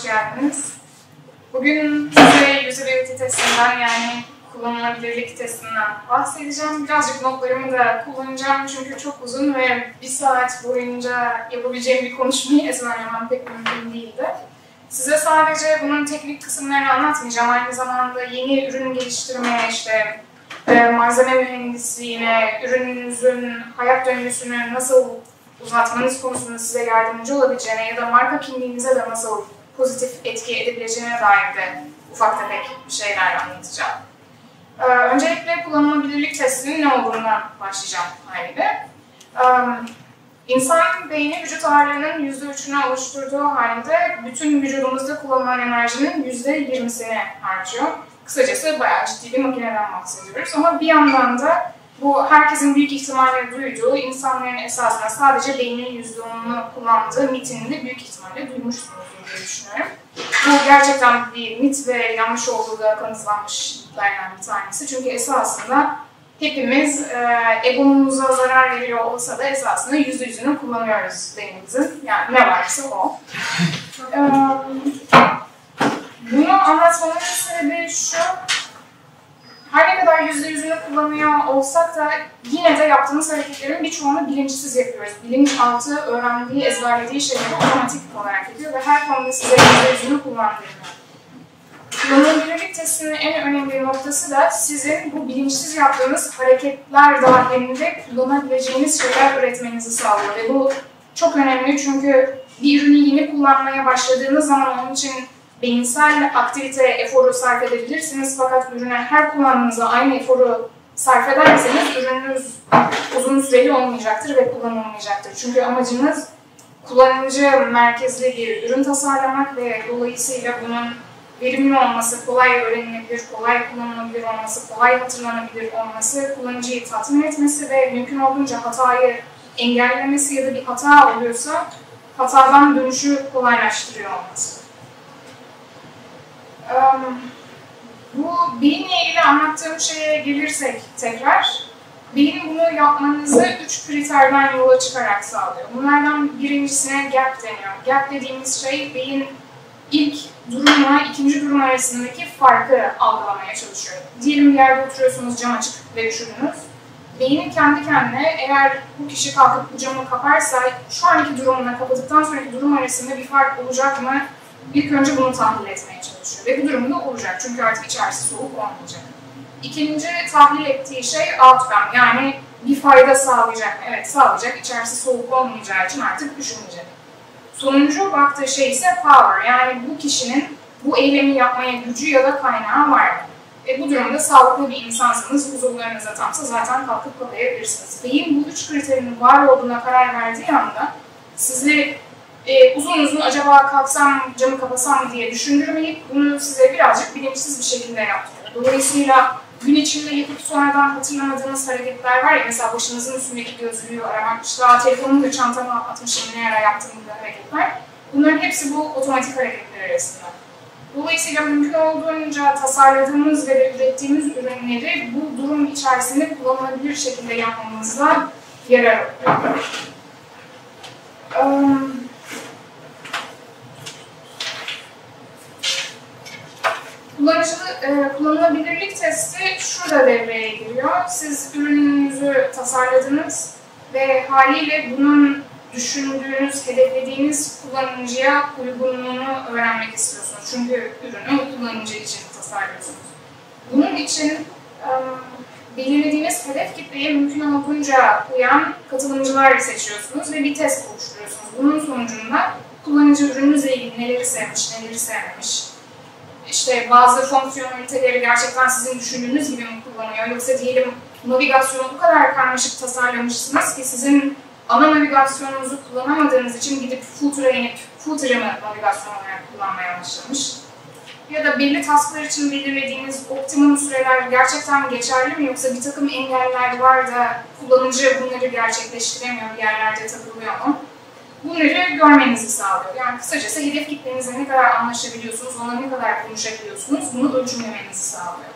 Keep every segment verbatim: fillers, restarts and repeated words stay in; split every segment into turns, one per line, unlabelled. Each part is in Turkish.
geldiniz. Bugün size usability testinden yani kullanılabilirlik testinden bahsedeceğim. Birazcık notlarımı da kullanacağım çünkü çok uzun ve bir saat boyunca yapabileceğim bir konuşmayı ezberlemem pek mümkün değildi. Size sadece bunun teknik kısımlarını anlatmayacağım. Aynı zamanda yeni ürün geliştirmeye, işte e, malzeme mühendisliğine, ürününüzün hayat döngüsünü nasıl uzatmanız konusunda size yardımcı olabileceğine ya da marka kimliğinize de nasıl pozitif etki edebileceğine dair de ufak tefek bir şeyler anlatacağım. Ee, öncelikle kullanılabilirlik testinin ne olduğundan başlayacağım haliyle. Ee, İnsan beyni vücut ağırlığının yüzde üçünü oluşturduğu halde bütün vücudumuzda kullanılan enerjinin yüzde yirmisini harcıyor. Kısacası bayağı ciddi bir makineden bahsediyoruz ama bir yandan da bu herkesin büyük ihtimalle duyduğu, insanların esasında sadece beynin yüzde onunu kullandığı mitini de büyük ihtimalle duymuşsunuzdur diye düşünüyorum. Bu gerçekten bir mit ve yanlış olduğu da kanıtlanmış mitlerden bir tanesi. Çünkü esasında hepimiz e, egomuza zarar veriyor olsa da esasında yüzde yüzünü kullanıyoruz beynimizin. Yani ne varsa o. e, bunu anlatmamın sebebi şu. Her ne kadar yüzde yüzünü kullanıyor olsak da yine de yaptığımız hareketlerin birçoğunu bilinçsiz yapıyoruz. Bilinçaltı öğrendiği, ezberlediği şeyleri otomatik olarak yapıyor ve her konuda size yüzde yüzünü kullandırıyor. Kullanılabilirlik testinin en önemli noktası da sizin bu bilinçsiz yaptığınız hareketler dahilinde kullanabileceğiniz şeyler üretmenizi sağlıyor. Ve bu çok önemli çünkü bir ürünü yeni kullanmaya başladığınız zaman onun için beyinsel aktivite, eforu sarf edebilirsiniz. Fakat ürüne her kullandığınızda aynı eforu sarf ederseniz ürününüz uzun süreli olmayacaktır ve kullanılmayacaktır. Çünkü amacınız kullanıcı merkezli bir ürün tasarlamak ve dolayısıyla bunun verimli olması, kolay öğrenilebilir, kolay kullanılabilir olması, kolay hatırlanabilir olması, kullanıcıyı tatmin etmesi ve mümkün olduğunca hatayı engellemesi ya da bir hata oluyorsa hatadan dönüşü kolaylaştırıyor olması. Um, bu beyinle ilgili anlattığım şeye gelirsek tekrar, beyin bunu yapmanızı üç kriterden yola çıkarak sağlıyor. Bunlardan birincisine gap deniyor. Gap dediğimiz şey beyin ilk durumla ikinci durum arasındaki farkı algılamaya çalışıyor. Diyelim bir yerde oturuyorsunuz, cam açık ve üşüdünüz. Beynin kendi kendine eğer bu kişi kalkıp bu camı kaparsa şu anki durumla kapattıktan sonraki durum arasında bir fark olacak mı? İlk önce bunu tahlil etmeye çalışıyor ve bu durumda olacak çünkü artık içerisi soğuk olmayacak. İkinci tahlil ettiği şey outcome, yani bir fayda sağlayacak mı? Evet, sağlayacak, içerisi soğuk olmayacağı için artık üşümeyecek. Sonuncu baktığı şey ise power, yani bu kişinin bu eylemi yapmaya gücü ya da kaynağı var mı? E bu durumda sağlıklı bir insansanız, huzurlarınıza tamsa zaten kalkıp kapayabilirsiniz. Beyin bu üç kriterin var olduğuna karar verdiği anda sizi e, uzun uzun acaba kalksam, camı kapasam diye düşündürmeyip bunu size birazcık bilinçsiz bir şekilde yaptırıyor. Dolayısıyla gün içinde yapıp sonradan hatırlamadığınız hareketler var ya, mesela başınızın üstündeki gözlüğü aramak, işte telefonumu da çantama atmışım ne ara yaptığım gibi hareketler. Bunların hepsi bu otomatik hareketler arasında. Dolayısıyla mümkün olduğunca tasarladığımız ve ürettiğimiz ürünleri bu durum içerisinde kullanılabilir şekilde yapmamızda yarar oluyor. Um, Kullanıcılık, e, kullanılabilirlik testi şurada devreye giriyor. Siz ürününüzü tasarladınız ve haliyle bunun düşündüğünüz, hedeflediğiniz kullanıcıya uygunluğunu öğrenmek istiyorsunuz. Çünkü ürünü kullanıcı için tasarlıyorsunuz. Bunun için e, belirlediğiniz hedef kitleye mümkün olduğunca uyan katılımcılar seçiyorsunuz ve bir test oluşturuyorsunuz. Bunun sonucunda kullanıcı ürününüzle ilgili neleri sevmiş, neleri sevmemiş, İşte bazı fonksiyoneliteleri gerçekten sizin düşündüğünüz gibi mi kullanıyor? Yoksa diyelim navigasyonu bu kadar karmaşık tasarlamışsınız ki sizin ana navigasyonunuzu kullanamadığınız için gidip Footer'a inip Footer'ı mı navigasyon olarak kullanmaya başlamış? Ya da belli tasklar için belirlediğiniz optimum süreler gerçekten geçerli mi? Yoksa bir takım engeller var da kullanıcı bunları gerçekleştiremiyor, bir yerlerde takılıyor mu? Bunları görmenizi sağlıyor. Yani kısacası hedef kitlenizle ne kadar anlaşabiliyorsunuz, ona ne kadar konuşabiliyorsunuz, bunu ölçümlemenizi sağlıyor.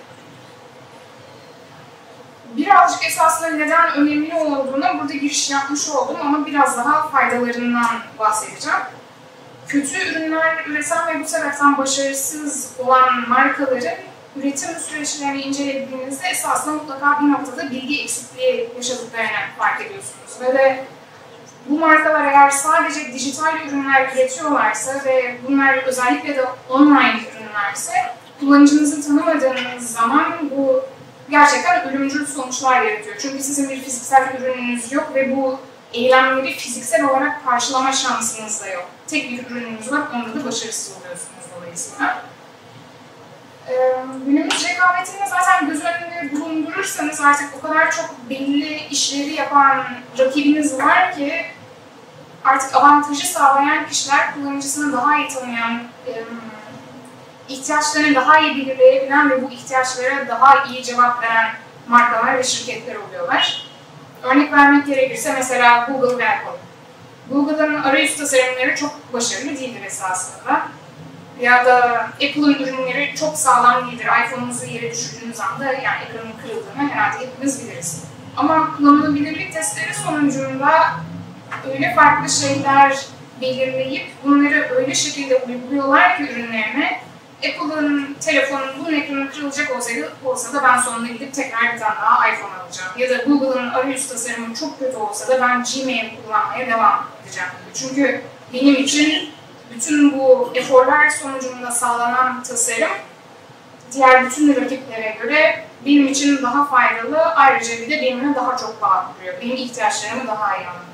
Birazcık esasında neden önemli olduğuna burada giriş yapmış oldum ama biraz daha faydalarından bahsedeceğim. kötü ürünler üreten ve bu sebepten başarısız olan markaların üretim süreçlerini incelediğinizde esasında mutlaka bir noktada bilgi eksikliği yaşadıklarını fark ediyorsunuz. Ve de bu markalar eğer sadece dijital ürünler üretiyorlarsa ve bunlar özellikle de online ürünlerse kullanıcınızı tanımadığınız zaman bu gerçekten ölümcül sonuçlar yaratıyor. Çünkü sizin bir fiziksel ürününüz yok ve bu eylemleri fiziksel olarak karşılama şansınız da yok. Tek bir ürününüz var, onda da başarısız oluyorsunuz dolayısıyla. Ee, günümüz rekabetini zaten göz önünde bulundurursanız artık o kadar çok belli işleri yapan rakibiniz var ki artık avantajı sağlayan kişiler kullanıcısını daha iyi tanıyan, e, ihtiyaçlarını daha iyi belirleyebilen ve bu ihtiyaçlara daha iyi cevap veren markalar ve şirketler oluyorlar. Örnek vermek gerekirse mesela Google ve Apple. Google'ın arayüz tasarımları çok başarılı değildir esasında. Ya da Apple'ın ürünleri çok sağlam değildir. iPhone'unuzu yere düşürdüğünüz anda yani ekranın kırıldığını herhalde hepimiz biliriz. Ama kullanılabilirlik testleri sonucunda öyle farklı şeyler belirleyip bunları öyle şekilde uyguluyorlar ki ürünlerine Apple'ın telefonun bunun ekranı kırılacak olsaydı, olsa da ben sonunda gidip tekrar bir tane daha iPhone alacağım. Ya da Google'ın arayüz tasarımı çok kötü olsa da ben Gmail kullanmaya devam edeceğim. Çünkü benim için bütün bu eforlar sonucunda sağlanan tasarım diğer bütün rakiplere göre benim için daha faydalı, ayrıca bir de benimle daha çok bağ kuruyor. Benim ihtiyaçlarımı daha iyi anlıyor.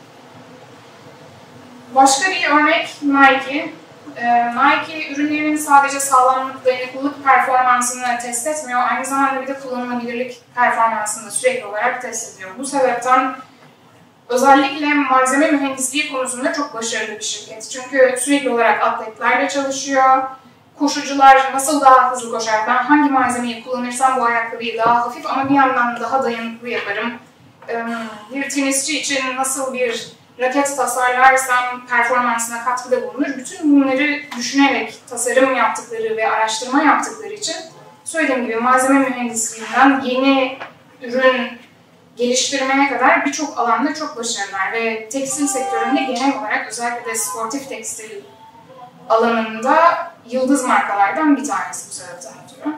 Başka bir örnek Nike. Nike ürünlerinin sadece sağlamlık, dayanıklılık performansını test etmiyor, aynı zamanda bir de kullanılabilirlik performansını da sürekli olarak test ediyor. Bu sebepten özellikle malzeme mühendisliği konusunda çok başarılı bir şirket. Çünkü sürekli olarak atletlerle çalışıyor. Koşucular nasıl daha hızlı koşar, ben hangi malzemeyi kullanırsam bu ayakkabıyı daha hafif ama bir yandan daha dayanıklı yaparım. Bir tenisçi için nasıl bir raket tasarlarsam performansına katkıda bulunur. Bütün bunları düşünerek tasarım yaptıkları ve araştırma yaptıkları için söylediğim gibi malzeme mühendisliğinden yeni ürün geliştirmeye kadar birçok alanda çok başarılılar ve tekstil sektöründe genel olarak özellikle de sportif tekstil alanında yıldız markalardan bir tanesi bu sebepten ötürü.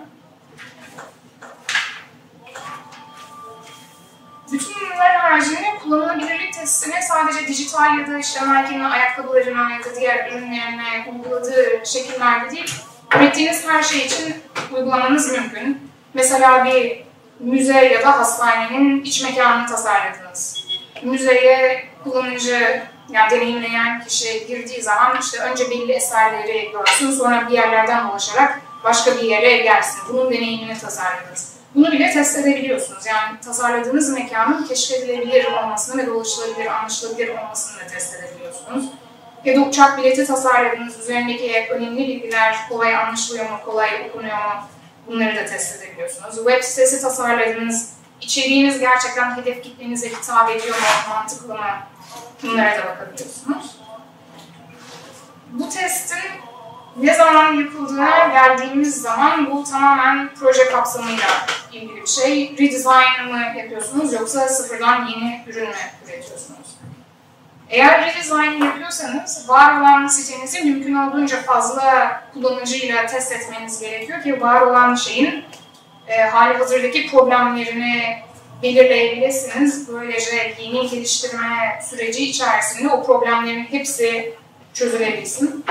Bütün bunların haricinde kullanılabilirlik testini sadece dijital ya da işte Nike'nin ayakkabılarına ya da diğer ürünlerine uyguladığı şekillerde değil, ürettiğiniz her şey için uygulamanız mümkün. Mesela bir müze ya da hastanenin iç mekanını tasarladınız. Müzeye kullanıcı, yani deneyimleyen kişi girdiği zaman işte önce belli eserleri görsün, sonra bir yerlerden dolaşarak başka bir yere gelsin. Bunun deneyimini tasarladınız. Bunu bile test edebiliyorsunuz. Yani tasarladığınız mekanın keşfedilebilir olmasını ve dolaşılabilir, anlaşılabilir olmasını da test edebiliyorsunuz. Ya da uçak bileti tasarladığınız, üzerindeki önemli bilgiler kolay anlaşılıyor mu, kolay okunuyor mu? Bunları da test edebiliyorsunuz. Web sitesi tasarladığınız, içeriğiniz gerçekten hedef kitlenize hitap ediyor mu, mantıklı mı? Bunlara da bakabiliyorsunuz. Bu testin ne zaman yapıldığına geldiğimiz zaman bu tamamen proje kapsamıyla ilgili bir şey. Redesign mı yapıyorsunuz yoksa sıfırdan yeni ürün mü üretiyorsunuz? Eğer redesign yapıyorsanız var olan sitenizi mümkün olduğunca fazla kullanıcıyla test etmeniz gerekiyor ki var olan şeyin e, hali hazırdaki problemlerini belirleyebilirsiniz. Böylece yeni geliştirme süreci içerisinde o problemlerin hepsi çözülebilsin.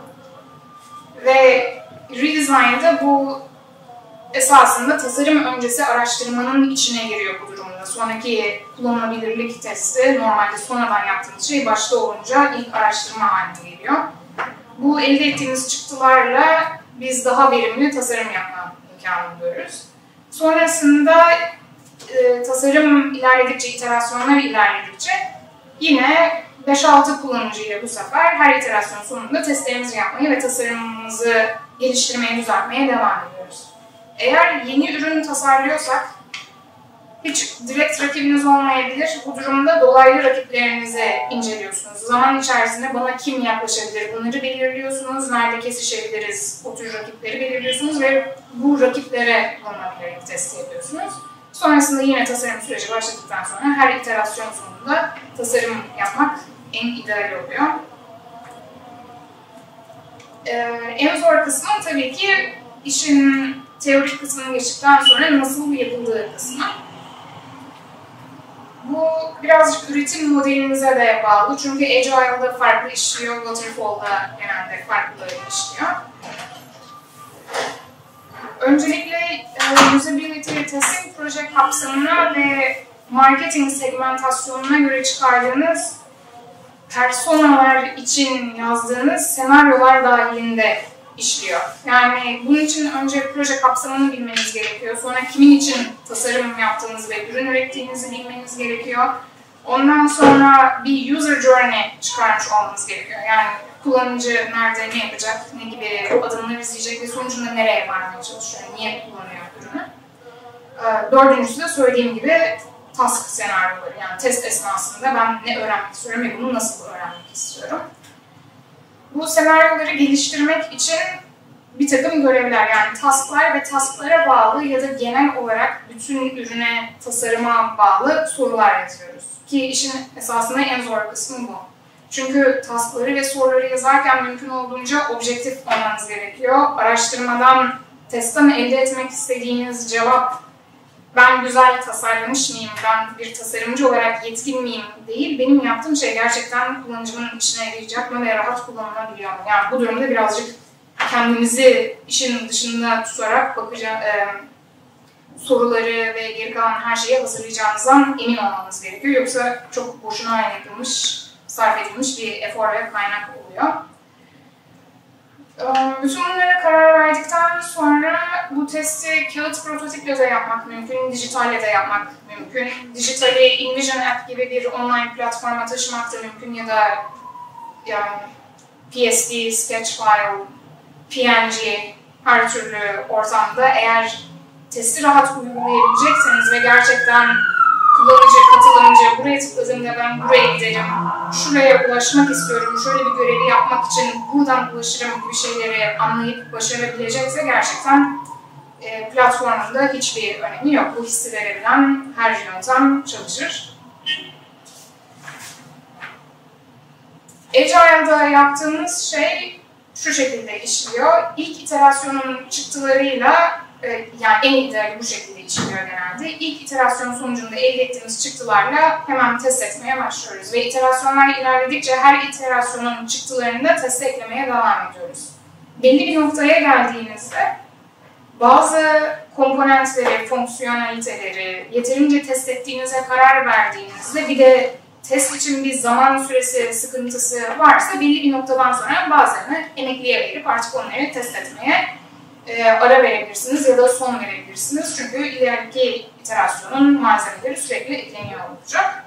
Ve redesign'da bu esasında tasarım öncesi araştırmanın içine giriyor bu durumda. Sonraki kullanılabilirlik testi normalde sonradan yaptığımız şey başta olunca ilk araştırma haline geliyor. Bu elde ettiğimiz çıktılarla biz daha verimli tasarım yapma imkanı buluyoruz. Sonrasında e, tasarım ilerledikçe, iterasyonlar ilerledikçe yine beş altı kullanıcıyla bu sefer her iterasyon sonunda testlerimizi yapmaya ve tasarımımızı geliştirmeye, düzeltmeye devam ediyoruz. Eğer yeni ürün tasarlıyorsak hiç direkt rakibiniz olmayabilir. Bu durumda dolaylı rakiplerinizi inceliyorsunuz. Zaman içerisinde bana kim yaklaşabilir bunları belirliyorsunuz. Nerede kesişebiliriz o tür rakipleri belirliyorsunuz ve bu rakiplere kullanılabilirlik testi yapıyorsunuz. Sonrasında yine tasarım süreci başladıktan sonra her iterasyon sonunda tasarım yapmak en ideal oluyor. Ee, en zor kısmı tabii ki işin teorik kısmını geçtikten sonra nasıl yapıldığı kısmı. Bu birazcık üretim modelimize de bağlı. Çünkü Agile'da farklı işliyor, Waterfall'da genelde farklı işliyor. Öncelikle e, usability testing proje kapsamına ve marketing segmentasyonuna göre çıkardığınız personalar için yazdığınız senaryolar dahilinde işliyor. Yani bunun için önce proje kapsamını bilmeniz gerekiyor. Sonra kimin için tasarım yaptığınızı ve ürün ürettiğinizi bilmeniz gerekiyor. Ondan sonra bir user journey çıkarmış olmanız gerekiyor. Yani kullanıcı nerede ne yapacak, ne gibi adımlar izleyecek ve sonucunda nereye varmaya çalışıyor, niye kullanıyor ürünü. Dördüncüsü de söylediğim gibi task senaryoları. Yani test esnasında ben ne öğrenmek istiyorum ve bunu nasıl öğrenmek istiyorum. Bu senaryoları geliştirmek için bir takım görevler, yani tasklar ve tasklara bağlı ya da genel olarak bütün ürüne, tasarıma bağlı sorular yazıyoruz. Ki işin esasında en zor kısmı bu. Çünkü taskları ve soruları yazarken mümkün olduğunca objektif olmanız gerekiyor. Araştırmadan, testten elde etmek istediğiniz cevap, ben güzel tasarlamış mıyım, ben bir tasarımcı olarak yetkin miyim değil, benim yaptığım şey gerçekten kullanıcının işine yarayacak mı ve rahat kullanılabiliyor mu? Yani bu durumda birazcık kendinizi işin dışında tutarak bakacağım, e, soruları ve geri kalan her şeyi hazırlayacağınızdan emin olmanız gerekiyor. Yoksa çok boşuna yapılmış, sarf edilmiş bir efor ve kaynak oluyor. Bütün bunlara karar verdikten sonra bu testi kağıt prototiple de yapmak mümkün, dijitalle de yapmak mümkün. Dijitali InVision App gibi bir online platforma taşımak da mümkün ya da yani P S D, Sketchfile, P N G her türlü ortamda eğer testi rahat uygulayabilecekseniz ve gerçekten kullanıcı, katılımcı buraya tıkladığımda ben buraya giderim, şuraya ulaşmak istiyorum, şöyle bir görevi yapmak için buradan ulaşırım gibi şeyleri anlayıp başarabilecekse gerçekten e, platformunda hiçbir önemi yok. Bu hissi verebilen her yöntem çalışır. Agile'da yaptığımız şey şu şekilde işliyor. İlk iterasyonun çıktılarıyla, e, yani en ideali bu şekilde işliyor genelde. İlk iterasyon sonucunda elde ettiğimiz çıktılarla hemen test etmeye başlıyoruz. Ve iterasyonlar ilerledikçe her iterasyonun çıktılarını da teste eklemeye devam ediyoruz. Belli bir noktaya geldiğinizde bazı komponentleri, fonksiyoneliteleri yeterince test ettiğinize karar verdiğinizde bir de test için bir zaman süresi sıkıntısı varsa belli bir noktadan sonra bazılarını emekliye verip artık onları test etmeye e, ara verebilirsiniz ya da son verebilirsiniz. Çünkü ileriki iterasyonun malzemeleri sürekli ekleniyor olacak.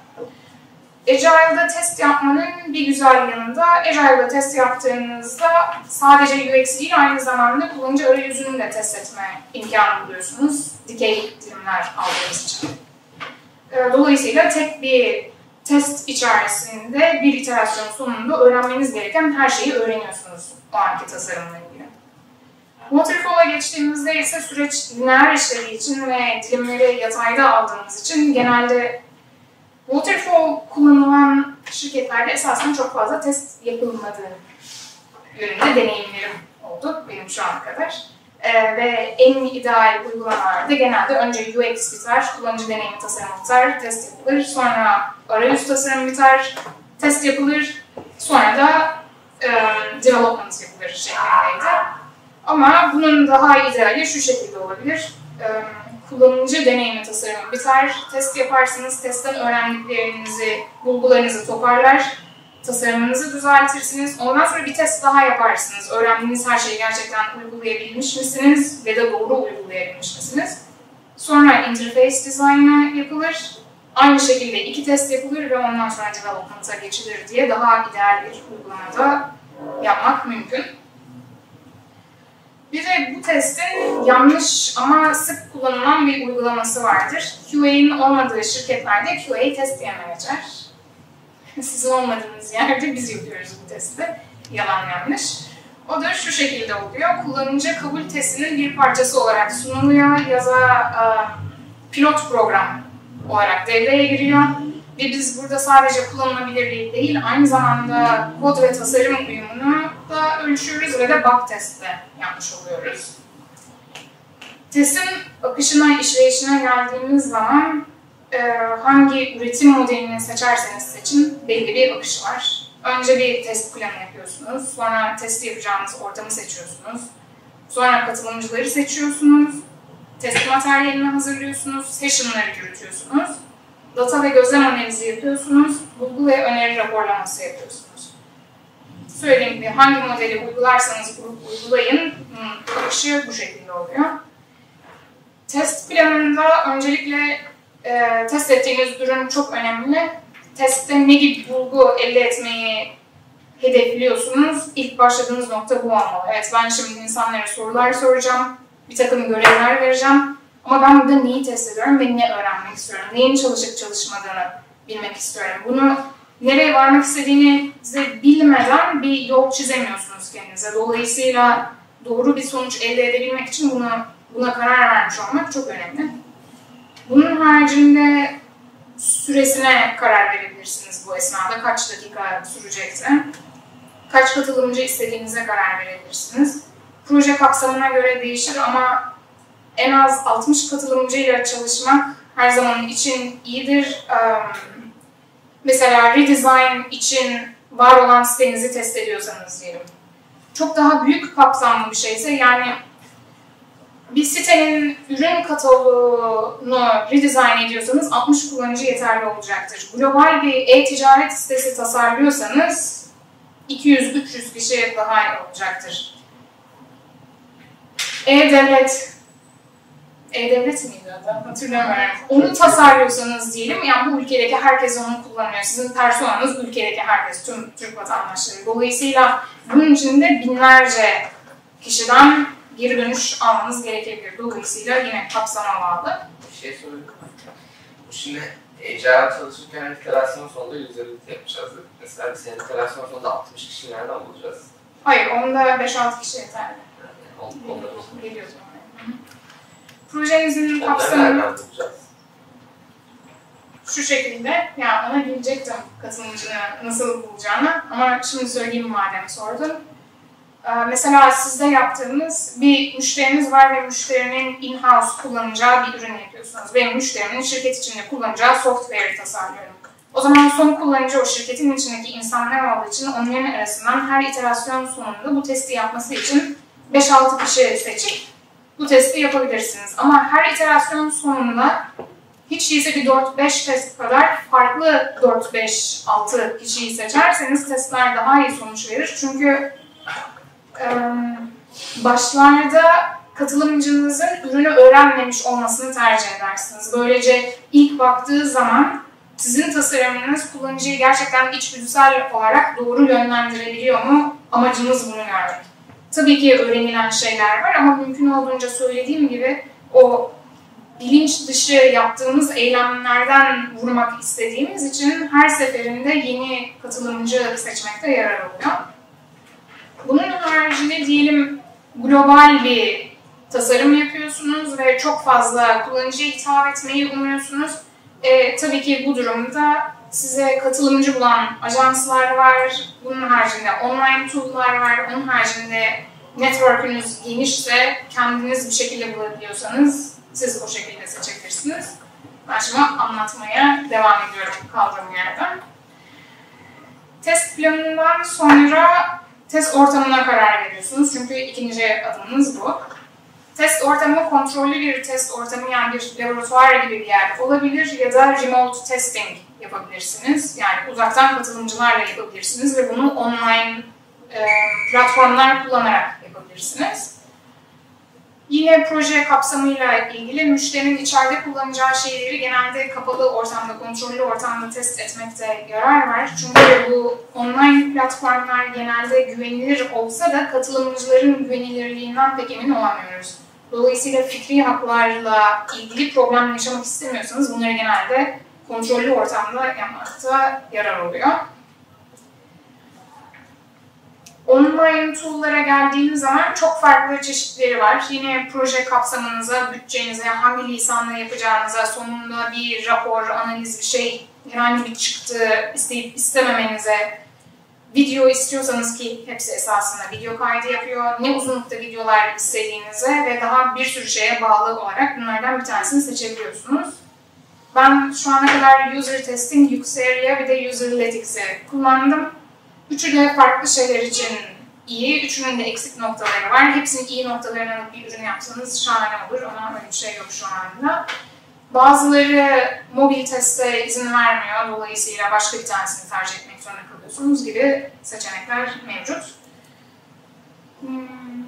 Agile'da test yapmanın bir güzel yanında, Agile'da test yaptığınızda sadece U X değil, aynı zamanda kullanıcı arayüzünü de test etme imkanı buluyorsunuz. Dikey dilimler aldığınız için. Dolayısıyla tek bir test içerisinde bir iterasyon sonunda öğrenmeniz gereken her şeyi öğreniyorsunuz o anki tasarımla ilgili. Waterfall'a geçtiğimizde ise süreç lineer işlediği için ve dilimleri yatayda aldığımız için genelde Waterfall kullanılan şirketlerde esasında çok fazla test yapılmadığı yönünde deneyimlerim oldu benim şu ana kadar. Ee, ve en ideal uygulamalarda genelde önce U X biter, kullanıcı deneyimi tasarımı biter, test yapılır, sonra arayüz tasarımı biter, test yapılır, sonra da e, development yapılır şeklindeydi. Ama bunun daha ideali şu şekilde olabilir. E, kullanıcı deneyimi tasarımı biter, test yaparsınız, testten öğrendiklerinizi, bulgularınızı toparlar, tasarımınızı düzeltirsiniz. Ondan sonra bir test daha yaparsınız. Öğrendiğiniz her şeyi gerçekten uygulayabilmiş misiniz ve de doğru uygulayabilmiş misiniz? Sonra interface design'ı yapılır. Aynı şekilde iki test yapılır ve ondan sonra development'a geçilir diye daha ideal bir uygulamada yapmak mümkün. Bir de bu testin yanlış ama sık kullanılan bir uygulaması vardır. Q A'nin olmadığı şirketlerde Q A test diye geçer. Sizin olmadığınız yerde biz yapıyoruz bu testi. Yalan yanlış. O da şu şekilde oluyor. Kullanıcı kabul testinin bir parçası olarak sunuluyor. Yaza e, pilot program olarak devreye giriyor. Ve biz burada sadece kullanılabilirliği değil, aynı zamanda kod ve tasarım uyumunu da ölçüyoruz ve de bug testi yapmış oluyoruz. Testin akışına, işleyişine geldiğimiz zaman e, hangi üretim modelini seçerseniz seçin belli bir akışı var. Önce bir test planı yapıyorsunuz, sonra testi yapacağınız ortamı seçiyorsunuz, sonra katılımcıları seçiyorsunuz, test materyalini hazırlıyorsunuz, session'ları yürütüyorsunuz, data ve gözlem analizi yapıyorsunuz, bulgu ve öneri raporlaması yapıyorsunuz. Söylediğim gibi hangi modeli uygularsanız uygulayın, akışı bu şekilde oluyor. Test planında öncelikle e, test ettiğiniz ürün çok önemli. Testte ne gibi bulgu elde etmeyi hedefliyorsunuz? İlk başladığınız nokta bu olmalı. Evet, ben şimdi insanlara sorular soracağım, bir takım görevler vereceğim. Ama ben burada neyi test ediyorum ve ne öğrenmek istiyorum? Neyin çalışıp çalışmadığını bilmek istiyorum. Bunu nereye varmak istediğinizi bilmeden bir yol çizemiyorsunuz kendinize. Dolayısıyla doğru bir sonuç elde edebilmek için bunu, buna karar vermiş olmak çok önemli. Bunun haricinde süresine karar verebilirsiniz bu esnada. Kaç dakika sürecekse. Kaç katılımcı istediğinize karar verebilirsiniz. Proje kapsamına göre değişir ama en az altmış katılımcıyla çalışmak her zaman için iyidir. Mesela redesign için var olan sitenizi test ediyorsanız diyelim. Çok daha büyük kapsamlı bir şeyse, yani bir sitenin ürün kataloğunu redesign ediyorsanız altmış kullanıcı yeterli olacaktır. Global bir e-ticaret sitesi tasarlıyorsanız iki yüz üç yüz kişi daha iyi olacaktır. E-Devlet E-Devlet miydi adı? Hatırlamıyorum. Onu tasarlıyorsanız diyelim, yani bu ülkedeki herkes onu kullanıyor. Sizin personanız ülkedeki herkes, tüm Türk vatandaşları. Dolayısıyla bunun için de binlerce kişiden geri dönüş almanız gerekebilir. Dolayısıyla yine kapsama bağlı.
Bir şey sorayım. Bu şimdi icra çalışırken iterasyon sonunda yüzde elli yapacağız. Mesela senin iterasyon sonunda altmış kişi nereden bulacağız?
Hayır, onda beş altı kişi yeterli.
Yani on, onları
geliyor sonra. Projenizin
onları
kapsamını
nereden bulacağız?
şu şekilde, yani ona gelecektim katılımcını nasıl bulacağını, ama şimdi söyleyeyim madem sordun. Mesela sizde yaptığınız bir müşteriniz var ve müşterinin in-house kullanacağı bir ürün yapıyorsunuz. Benim müşterimin şirket içinde kullanacağı software'ı tasarlıyorum. O zaman son kullanıcı o şirketin içindeki insanlar olduğu için onların arasından her iterasyon sonunda bu testi yapması için beş altı kişi seçip bu testi yapabilirsiniz. Ama her iterasyon sonunda hiç değilse bir dört beş test kadar farklı dört beş altı kişiyi seçerseniz testler daha iyi sonuç verir. Çünkü başlarda katılımcınızın ürünü öğrenmemiş olmasını tercih edersiniz. Böylece ilk baktığı zaman sizin tasarımınız kullanıcıyı gerçekten içgüdüsel olarak doğru yönlendirebiliyor mu? Amacınız bunu görmek. Tabii ki öğrenilen şeyler var ama mümkün olduğunca söylediğim gibi o bilinç dışı yaptığımız eylemlerden vurmak istediğimiz için her seferinde yeni katılımcı seçmekte yarar oluyor. Bunun haricinde diyelim global bir tasarım yapıyorsunuz ve çok fazla kullanıcıya hitap etmeyi umuyorsunuz. E, tabii ki bu durumda size katılımcı bulan ajanslar var, bunun haricinde online tool'lar var, onun haricinde network'ünüz genişse, kendiniz bir şekilde bulabiliyorsanız siz o şekilde seçebilirsiniz. Ben şimdi anlatmaya devam ediyorum kaldığım yerden. Test planından sonra test ortamına karar veriyorsunuz çünkü ikinci adımınız bu. Test ortamı kontrollü bir test ortamı, yani bir laboratuvar gibi bir yer olabilir ya da remote testing yapabilirsiniz. Yani uzaktan katılımcılarla yapabilirsiniz ve bunu online e, platformlar kullanarak yapabilirsiniz. Yine proje kapsamıyla ilgili müşterinin içeride kullanacağı şeyleri genelde kapalı ortamda, kontrollü ortamda test etmekte yarar var. Çünkü bu online platformlar genelde güvenilir olsa da katılımcıların güvenilirliğinden pek emin olamıyoruz. Dolayısıyla fikri haklarla ilgili problem yaşamak istemiyorsanız bunları genelde kontrollü ortamda yapmakta yarar oluyor. Online tool'lara geldiğiniz zaman çok farklı çeşitleri var. Yine proje kapsamınıza, bütçenize, hangi lisanla yapacağınıza, sonunda bir rapor, analiz, bir şey, herhangi bir çıktı isteyip istememenize video istiyorsanız, ki hepsi esasında video kaydı yapıyor, ne uzunlukta videolar istediğinize ve daha bir sürü şeye bağlı olarak bunlardan bir tanesini seçebiliyorsunuz. Ben şu ana kadar User Testing, Uxeria ve de Userlytics'i kullandım. Üçü de farklı şeyler için iyi, üçünün de eksik noktaları var. Hepsinin iyi noktalarını alıp bir ürün yapsanız şahane olur ama öyle bir şey yok şu anda. Bazıları mobil teste izin vermiyor, dolayısıyla başka bir tanesini tercih etmek zorunda kalıyorsunuz gibi seçenekler mevcut. Hmm.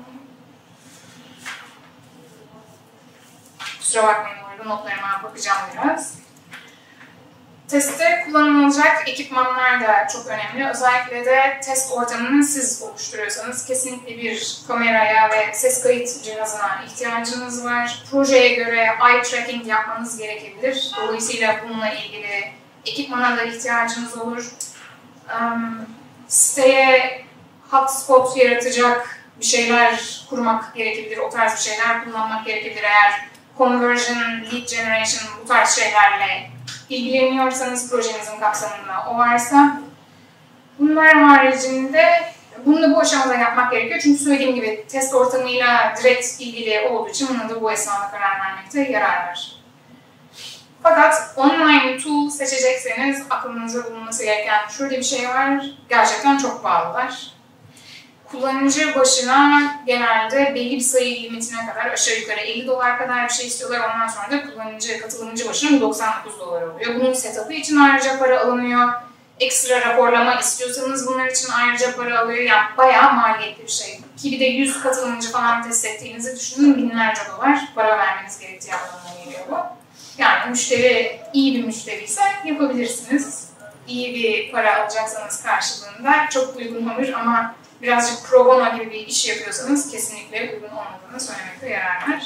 Kusura bakmayın, bu arada notlarıma bakacağım biraz. Testte kullanılacak ekipmanlar da çok önemli. Özellikle de test ortamını siz oluşturuyorsanız kesinlikle bir kameraya ve ses kayıt cihazına ihtiyacınız var. Projeye göre eye tracking yapmanız gerekebilir. Dolayısıyla bununla ilgili ekipmana da ihtiyacınız olur. Um, siteye hotspot yaratacak bir şeyler kurmak gerekebilir. O tarz bir şeyler kullanmak gerekebilir. Eğer conversion, lead generation bu tarz şeylerle ilgileniyorsanız projenizin kapsamında o varsa. Bunlar haricinde bunu da bu aşamada yapmak gerekiyor. Çünkü söylediğim gibi test ortamıyla direkt ilgili olduğu için buna da bu esnada karar vermekte yarar var. Fakat online tool seçecekseniz aklınızda bulunması gereken şöyle bir şey var. Gerçekten çok pahalılar. Kullanıcı başına genelde belli bir sayı limitine kadar aşağı yukarı elli dolar kadar bir şey istiyorlar. Ondan sonra da kullanıcı, katılımcı başına doksan dokuz dolar oluyor. Bunun setup'ı için ayrıca para alınıyor. Ekstra raporlama istiyorsanız bunlar için ayrıca para alıyor. Yani bayağı maliyetli bir şey. Ki bir de yüz katılımcı falan test ettiğinizi düşünün, binlerce dolar para vermeniz gerektiği anlamına geliyor bu. Yani müşteri iyi bir müşteri ise yapabilirsiniz. İyi bir para alacaksanız karşılığında çok uygun olur ama birazcık pro bono gibi bir iş yapıyorsanız kesinlikle uygun olmadığını söylemekte yarar var.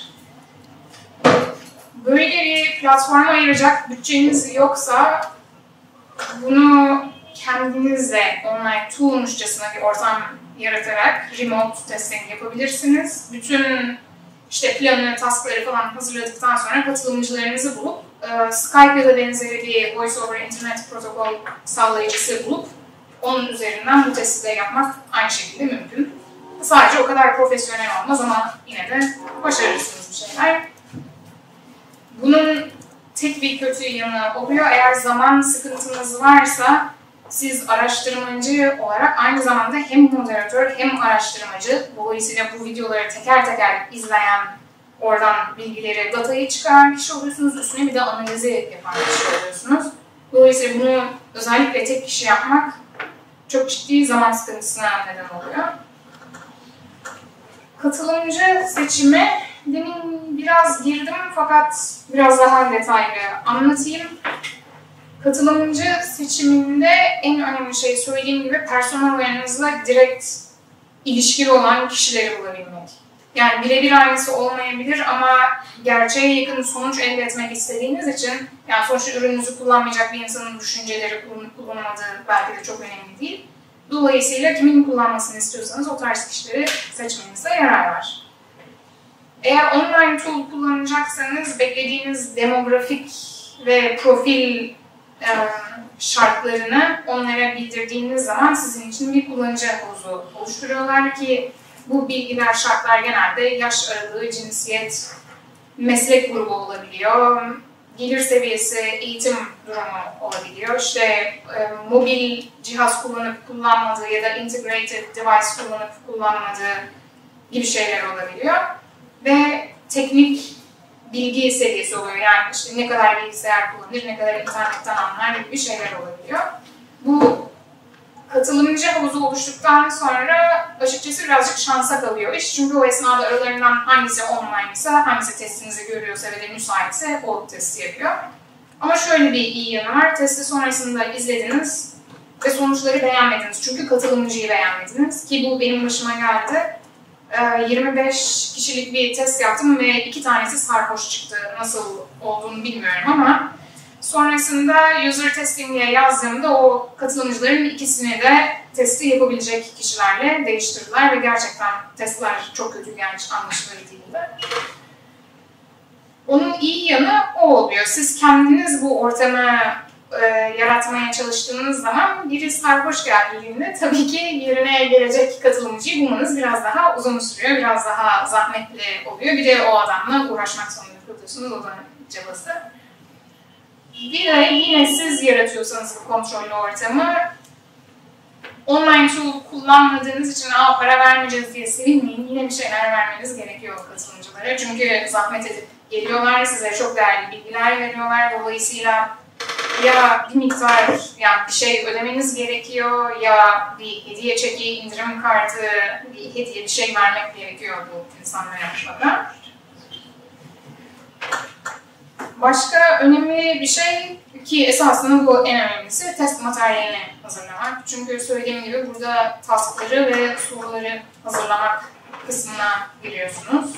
Böyle bir platforma ayıracak bütçeniz yoksa bunu kendinizle online toolmuşçasına bir ortam yaratarak remote testing yapabilirsiniz. Bütün işte planını, taskları falan hazırladıktan sonra katılımcılarınızı bulup Skype ya da benzeri bir voice over internet protokol sağlayıcısı bulup onun üzerinden bu testi de yapmak aynı şekilde mümkün. Sadece o kadar profesyonel olmaz ama yine de başarırsınız bir şeyler. Bunun tek bir kötü yanı oluyor. Eğer zaman sıkıntınız varsa siz araştırmacı olarak aynı zamanda hem moderatör hem araştırmacı. Dolayısıyla bu videoları teker teker izleyen, oradan bilgileri, datayı çıkaran kişi oluyorsunuz. Üstüne bir de analizi yapan kişi oluyorsunuz. Dolayısıyla bunu özellikle tek kişi yapmak çok ciddi zaman sıkıntısına neden oluyor. Katılımcı seçimi, demin biraz girdim fakat biraz daha detaylı anlatayım. Katılımcı seçiminde en önemli şey söylediğim gibi personalarınızla direkt ilişkili olan kişileri bulabilmek. Yani birebir aynısı olmayabilir ama gerçeğe yakın sonuç elde etmek istediğiniz için, yani sonuçta ürününüzü kullanmayacak bir insanın düşünceleri kullanıp kullanmadığı belki de çok önemli değil. Dolayısıyla kimin kullanmasını istiyorsanız o tarz kişileri seçmenizde yarar var. Eğer online tool kullanacaksanız beklediğiniz demografik ve profil e, şartlarını onlara bildirdiğiniz zaman sizin için bir kullanıcı havuzu oluşturuyorlar ki bu bilgiler, şartlar genelde yaş aralığı, cinsiyet, meslek grubu olabiliyor, gelir seviyesi, eğitim durumu olabiliyor. İşte e, mobil cihaz kullanıp kullanmadığı ya da integrated device kullanıp kullanmadığı gibi şeyler olabiliyor. Ve teknik bilgi seviyesi oluyor. Yani işte ne kadar bilgisayar kullanır, ne kadar internetten anlar gibi şeyler olabiliyor. Bu katılımcı havuzu oluştuktan sonra açıkçası birazcık şansa kalıyor iş. Çünkü o esnada aralarından hangisi online ise, hangisi testinizi görüyorsa ve de müsaitse o testi yapıyor. Ama şöyle bir iyi yanı var. Testi sonrasında izlediniz ve sonuçları beğenmediniz. Çünkü katılımcıyı beğenmediniz. Ki bu benim başıma geldi. yirmi beş kişilik bir test yaptım ve iki tanesi sarhoş çıktı. Nasıl olduğunu bilmiyorum ama sonrasında user testing diye yazdığımda o katılımcıların ikisini de testi yapabilecek kişilerle değiştirdiler ve gerçekten testler çok kötü, yani anlaşılır değildi. Onun iyi yanı o oluyor. Siz kendiniz bu ortamı e, yaratmaya çalıştığınız zaman biri sarhoş geldiğinde tabii ki yerine gelecek katılımcıyı bulmanız biraz daha uzun sürüyor, biraz daha zahmetli oluyor. Bir de o adamla uğraşmak zorunda kalıyorsunuz, o da cabası. Bir de yine siz yaratıyorsanız bu kontrollü ortamı, online tool kullanmadığınız için Aa, para vermeyeceğiz diye sevinmeyin. Yine bir şeyler vermeniz gerekiyor katılımcılara. Çünkü zahmet edip geliyorlar, size çok değerli bilgiler veriyorlar. Dolayısıyla ya bir miktar yani bir şey ödemeniz gerekiyor ya bir hediye çeki, indirim kartı, bir hediye bir şey vermek gerekiyor bu insanlara mutlaka. Başka önemli bir şey ki esasında bu en önemlisi test materyalini hazırlamak. Çünkü söylediğim gibi burada taskları ve soruları hazırlamak kısmına giriyorsunuz.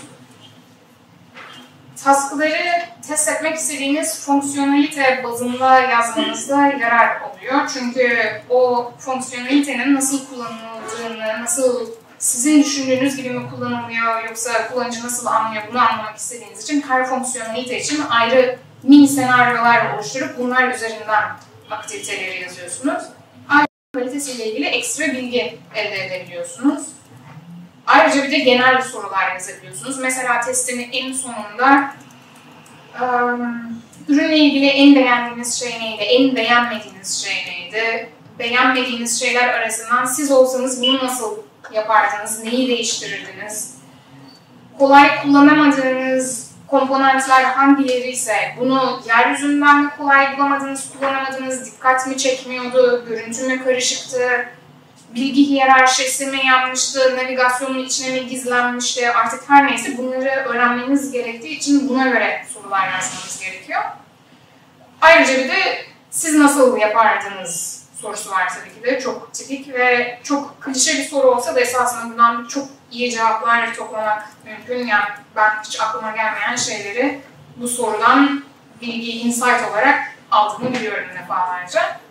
Taskları test etmek istediğiniz fonksiyonelite bazında yazmanızda yarar oluyor. Çünkü o fonksiyonelitenin nasıl kullanıldığını, nasıl sizin düşündüğünüz gibi mi kullanılıyor yoksa kullanıcı nasıl anlıyor bunu anlamak istediğiniz için her fonksiyonelite için ayrı mini senaryolar oluşturup bunlar üzerinden aktiviteleri yazıyorsunuz. Ayrıca kalitesiyle ilgili ekstra bilgi elde edebiliyorsunuz. Ayrıca bir de genel sorular yazabiliyorsunuz. Mesela testin en sonunda um, ürünle ilgili en beğendiğiniz şey neydi, en beğenmediğiniz şey neydi, beğenmediğiniz şeyler arasından siz olsanız bunu nasıl yapardınız, neyi değiştirirdiniz, kolay kullanamadığınız komponentler hangileri ise bunu yeryüzünden mi kolay bulamadınız, kullanamadınız, dikkat mi çekmiyordu, görüntü mü karışıktı, bilgi hiyerarşisi mi yanlıştı, navigasyonun içine mi gizlenmişti, artık her neyse bunları öğrenmeniz gerektiği için buna göre sorular yazmanız gerekiyor. Ayrıca bir de siz nasıl yapardınız sorusu var tabii ki de çok tipik ve çok klişe bir soru olsa da esasında bundan çok iyi cevaplar toplamak mümkün. Yani ben hiç aklıma gelmeyen şeyleri bu sorudan bilgi, insight olarak aldığımı biliyorum defalarca.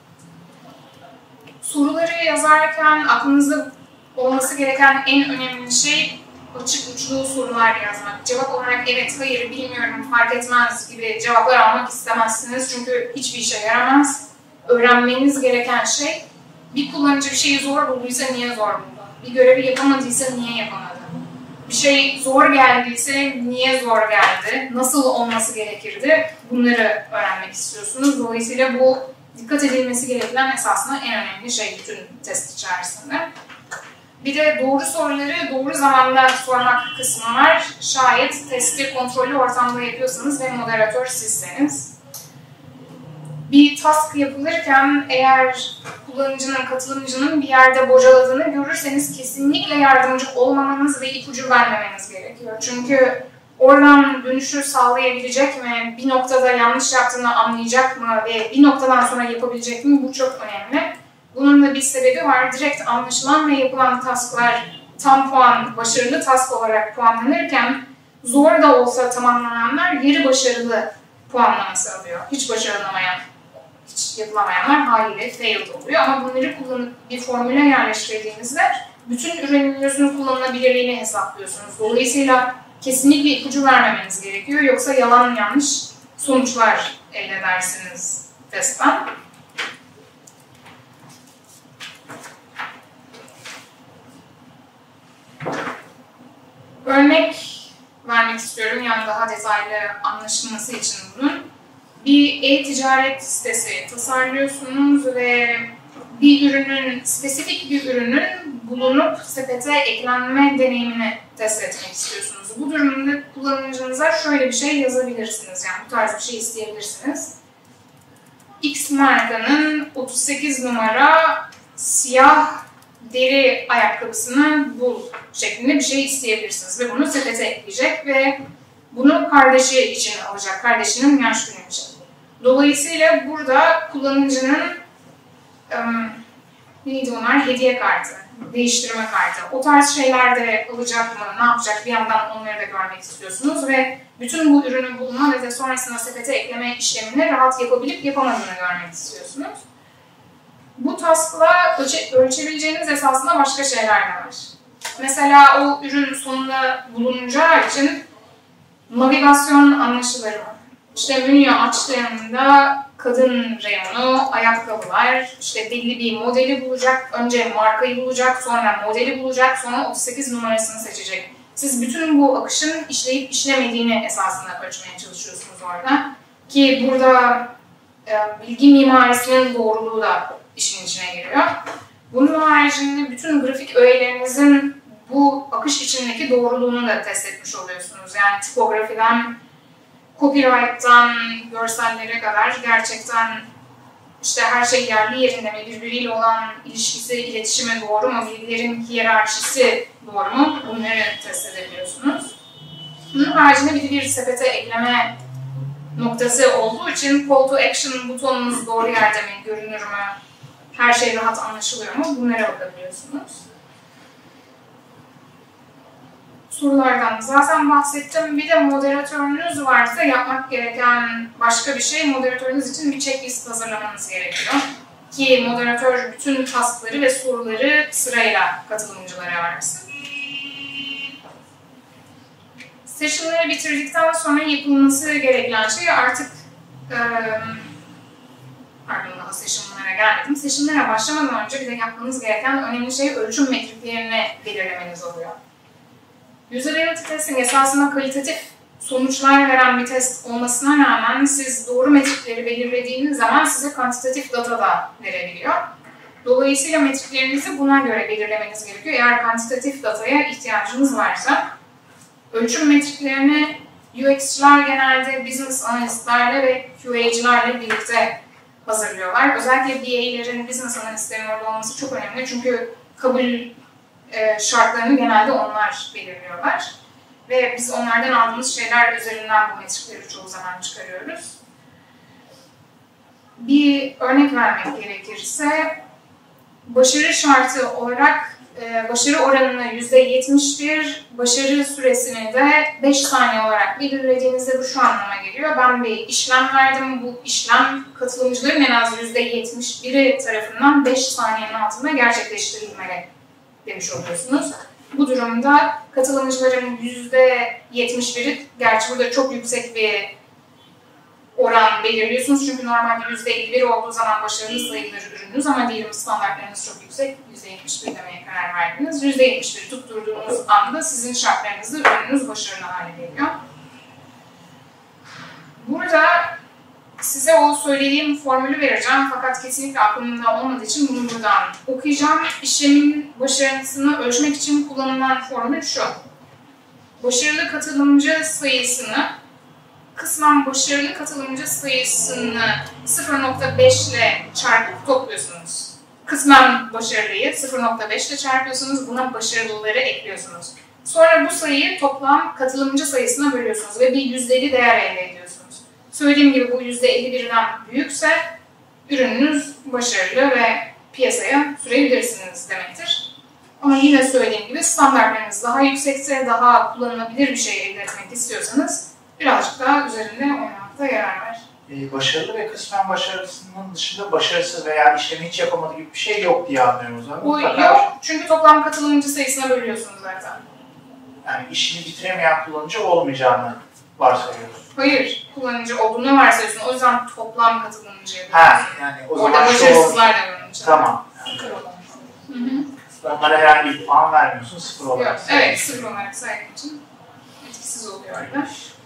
Soruları yazarken aklınızda olması gereken en önemli şey açık uçlu sorular yazmak. Cevap olarak evet, hayır, bilmiyorum, fark etmez gibi cevaplar almak istemezsiniz. Çünkü hiçbir işe yaramaz. Öğrenmeniz gereken şey bir kullanıcı bir şeyi zor bulduysa niye zor buldu? Bir görevi yapamadıysa niye yapamadı? Bir şey zor geldiyse niye zor geldi? Nasıl olması gerekirdi? Bunları öğrenmek istiyorsunuz. Dolayısıyla bu dikkat edilmesi gereken esasında en önemli şey bütün test içerisinde. Bir de doğru soruları doğru zamanda sormak kısmı var. Şayet testi kontrollü ortamda yapıyorsanız ve moderatör sizseniz. Bir task yapılırken eğer kullanıcının, katılımcının bir yerde bocaladığını görürseniz kesinlikle yardımcı olmamanız ve ipucu vermemeniz gerekiyor. Çünkü oradan dönüşü sağlayabilecek mi, bir noktada yanlış yaptığını anlayacak mı ve bir noktadan sonra yapabilecek mi, bu çok önemli. Bunun da bir sebebi var. Direkt anlaşılan ve yapılan tasklar tam puan, başarılı task olarak puanlanırken zor da olsa tamamlananlar yarı başarılı puanlaması alıyor. Hiç başarılamayan, hiç yapılamayanlar haliyle failed oluyor. Ama bunları kullanıp bir formüle yerleştirdiğinizde bütün ürününüzün kullanılabilirliğini hesaplıyorsunuz. Dolayısıyla kesinlikle ipucu vermemeniz gerekiyor. Yoksa yalan yanlış sonuçlar elde edersiniz testten. Örnek vermek istiyorum, yani daha detaylı anlaşılması için bunun. Bir e-ticaret sitesi tasarlıyorsunuz ve bir ürünün, spesifik bir ürünün bulunup sepete eklenme deneyimini test etmek istiyorsunuz. Bu durumda kullanıcınıza şöyle bir şey yazabilirsiniz, yani bu tarz bir şey isteyebilirsiniz. X markanın otuz sekiz numara siyah deri ayakkabısını bul şeklinde bir şey isteyebilirsiniz ve bunu sepete ekleyecek ve bunu kardeşi için alacak, kardeşinin yaş günü için. Dolayısıyla burada kullanıcının um, neydi onlar? Hediye kartı, değiştirme kartı, o tarz şeyler de alacak mı, ne yapacak, bir yandan onları da görmek istiyorsunuz ve bütün bu ürünün bulunma ve de sonrasında sepete ekleme işlemini rahat yapabilip yapamadığını görmek istiyorsunuz. Bu task'la ölçe, ölçebileceğiniz esasında başka şeyler de var. Mesela o ürün sonunda bulunacağı için navigasyon anlaşılır mı? İşte menüyü açtığında kadın reyonu, ayakkabılar, işte belli bir modeli bulacak, önce markayı bulacak, sonra modeli bulacak, sonra otuz sekiz numarasını seçecek. Siz bütün bu akışın işleyip işlemediğini esasında ölçmeye çalışıyorsunuz orada. Ki burada e, bilgi mimarisinin doğruluğu da işin içine giriyor. Bunun haricinde bütün grafik öğelerinizin bu akış içindeki doğruluğunu da test etmiş oluyorsunuz. Yani tipografiden, copyright'tan, görsellere kadar gerçekten işte her şey yerli yerinde mi, birbiriyle olan ilişkisi, iletişime doğru mu, bilgilerin hiyerarşisi doğru mu, bunları test edebiliyorsunuz. Bunun haricinde bir de bir sepete ekleme noktası olduğu için call to action butonunuz doğru yerde mi, görünür mü, her şey rahat anlaşılıyor mu, bunlara bakabiliyorsunuz. Sorulardan zaten bahsettim. Bir de moderatörünüz varsa yapmak gereken başka bir şey, moderatörünüz için bir checklist hazırlamanız gerekiyor. Ki moderatör bütün taskları ve soruları sırayla katılımcılara versin. Session'ları bitirdikten sonra yapılması gereken şey artık e, pardon daha session'lara gelmedim. Session'lara başlamadan önce bir de yapmanız gereken önemli şey ölçüm metriklerini belirlemeniz oluyor. Usability testing esasında kalitatif sonuçlar veren bir test olmasına rağmen siz doğru metrikleri belirlediğiniz zaman size kantitatif data da verebiliyor. Dolayısıyla metriklerinizi buna göre belirlemeniz gerekiyor. Eğer kantitatif dataya ihtiyacınız varsa, ölçüm metriklerini U X'çiler genelde business analistlerle ve Q A'cılarla birlikte hazırlıyorlar. Özellikle B A'lerin, business analistlerin orada olması çok önemli çünkü kabul şartlarını genelde onlar belirliyorlar. Ve biz onlardan aldığımız şeyler üzerinden bu metrikleri çoğu zaman çıkarıyoruz. Bir örnek vermek gerekirse, başarı şartı olarak başarı oranını yüzde yetmiş bir, başarı süresini de beş saniye olarak belirlediğinizde bu şu anlama geliyor. Ben bir işlem verdim, bu işlem katılımcıların en az yüzde yetmiş biri tarafından beş saniyenin altında gerçekleştirilmeli demiş oluyorsunuz. Bu durumda katılımcıların yüzde yetmiş biri, gerçi burada çok yüksek bir oran belirliyorsunuz çünkü normalde yüzde elli bir olduğu zaman başarılı sayılır ürününüz ama diyelim standartlarınız çok yüksek, yüzde yetmiş bir demeye karar verdiniz. yüzde yetmiş bir tutturduğunuz anda sizin şartlarınızda ürününüz başarılı hale geliyor. Burada size o söylediğim formülü vereceğim fakat kesinlikle aklımda olmadığı için bunu buradan okuyacağım. İşlemin başarısını ölçmek için kullanılan formül şu. Başarılı katılımcı sayısını, kısmen başarılı katılımcı sayısını sıfır nokta beş ile çarpıp topluyorsunuz. Kısmen başarılıyı sıfır nokta beş ile çarpıyorsunuz, buna başarılıları ekliyorsunuz. Sonra bu sayıyı toplam katılımcı sayısına bölüyorsunuz ve bir yüzdeli değer elde ediyorsunuz. Söylediğim gibi bu yüzde elli birden büyükse ürününüz başarılı ve piyasaya sürebilirsiniz demektir. Ama yine söylediğim gibi standartlarınız daha yüksekse, daha kullanılabilir bir şey elde etmek istiyorsanız birazcık daha üzerinde oynamakta yarar var.
Ee, başarılı ve kısmen başarısının dışında başarısız veya işlemi hiç yapamadığı gibi bir şey yok diye anlıyorum o zaman.
Bu yok çünkü toplam katılımcı sayısına bölüyorsunuz zaten.
Yani işini bitiremeyen kullanıcı olmayacağını varsayıyoruz.
Hayır, kullanıcı olduğunu varsayıyorsun. O yüzden toplam katılımcıya bölüyorsun.
Ha, yani o zaman
orada başarısızlar da bölünecek.
Tamam. Yani. Onlara herhangi bir puan vermiyorsun, sıfır olarak
sayın. Evet, sıfır olarak saydığım için etkisiz oluyor orada.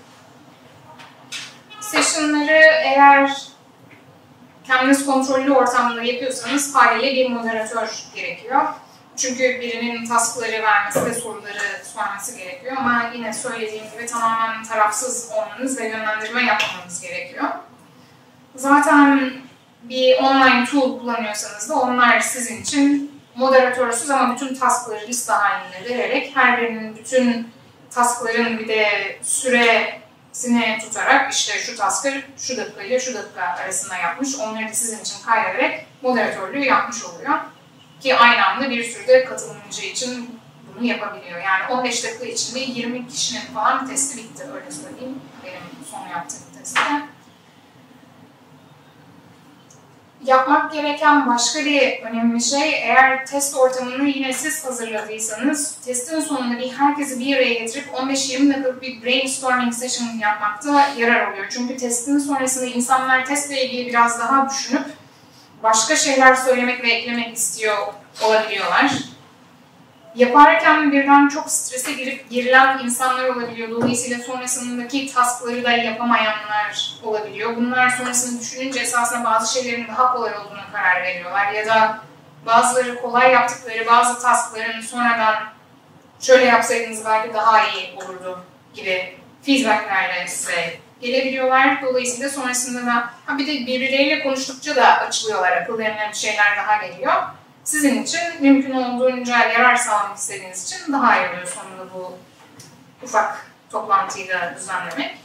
Session'ları eğer kendiniz kontrollü ortamda yapıyorsanız haliyle bir moderatör gerekiyor. Çünkü birinin taskları vermesi ve soruları sorması gerekiyor ama yine söylediğim gibi tamamen tarafsız olmanız ve yönlendirme yapmamanız gerekiyor. Zaten bir online tool kullanıyorsanız da onlar sizin için moderatörsüz ama bütün taskları liste halinde vererek her birinin bütün taskların bir de süresini tutarak işte şu taskı şu dakika ile şu dakika arasında yapmış, onları da sizin için kaydederek moderatörlüğü yapmış oluyor. Ki aynı anda bir sürü de katılımcı için bunu yapabiliyor. Yani on beş dakika içinde yirmi kişinin falan testi bitti, öyle söyleyeyim. Benim son yaptığım testte. yapmak gereken başka bir önemli şey, eğer test ortamını yine siz hazırladıysanız, testin sonunda bir herkesi bir araya getirip on beş yirmi dakikalık bir brainstorming session yapmakta yarar oluyor. Çünkü testin sonrasında insanlar testle ilgili biraz daha düşünüp başka şeyler söylemek ve eklemek istiyor olabiliyorlar. Yaparken birden çok strese girip gerilen insanlar olabiliyor. Dolayısıyla sonrasındaki taskları da yapamayanlar olabiliyor. Bunlar sonrasında düşününce esasında bazı şeylerin daha kolay olduğuna karar veriyorlar. Ya da bazıları kolay yaptıkları bazı taskların sonradan şöyle yapsaydınız belki daha iyi olurdu gibi feedbacklerle size gelebiliyorlar. Dolayısıyla sonrasında da ha bir de birbirleriyle konuştukça da açılıyorlar. Akıllarına bir şeyler daha geliyor. Sizin için mümkün olduğunca yarar sağlamak istediğiniz için daha iyi oluyor sonunda bu ufak toplantıyı da düzenlemek.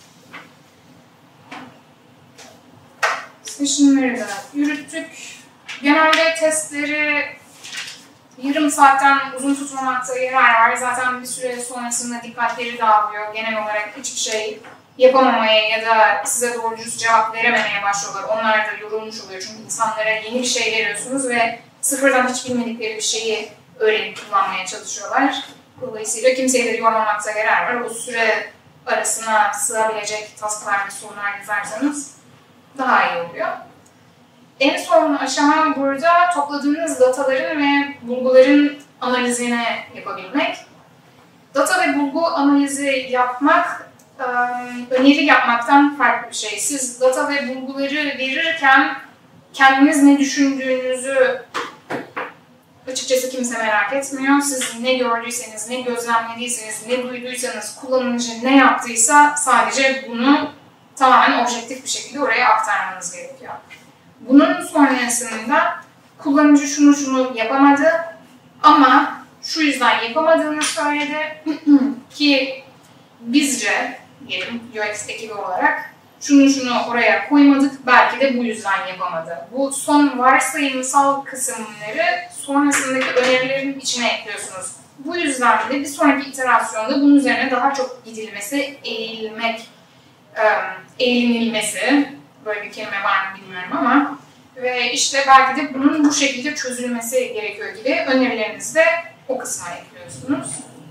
Session'ları da yürüttük. Genelde testleri yarım saatten uzun tutmamakta yarar var. Zaten bir süre sonrasında dikkatleri dağılıyor. Genel olarak hiçbir şey yapamamaya ya da size doğru düz cevap verememeye başlıyorlar. Onlar da yorulmuş oluyor. Çünkü insanlara yeni bir şey veriyorsunuz ve sıfırdan hiç bilmedikleri bir şeyi öğrenip kullanmaya çalışıyorlar. Dolayısıyla kimseyi de yormamakta yarar var. O süre arasına sığabilecek tasklar ve sorular yazarsanız daha iyi oluyor. En son aşama burada topladığınız dataların ve bulguların analizini yapabilmek. Data ve bulgu analizi yapmak, öneri yapmaktan farklı bir şey. Siz data ve bulguları verirken kendiniz ne düşündüğünüzü açıkçası kimse merak etmiyor. Siz ne gördüyseniz, ne gözlemlediyseniz, ne duyduysanız, kullanıcı ne yaptıysa sadece bunu tamamen objektif bir şekilde oraya aktarmanız gerekiyor. Bunun sonrasında kullanıcı şunu şunu yapamadı ama şu yüzden yapamadığını söyledi ki bizce, diyelim U X ekibi olarak şunu şunu oraya koymadık, belki de bu yüzden yapamadı. Bu son varsayımsal kısımları sonrasındaki önerilerin içine ekliyorsunuz. Bu yüzden de bir sonraki iterasyonda bunun üzerine daha çok gidilmesi, eğilmek, eğilinilmesi, böyle bir kelime var mı bilmiyorum ama ve işte belki de bunun bu şekilde çözülmesi gerekiyor gibi önerilerinizi de o kısma ekliyorsunuz.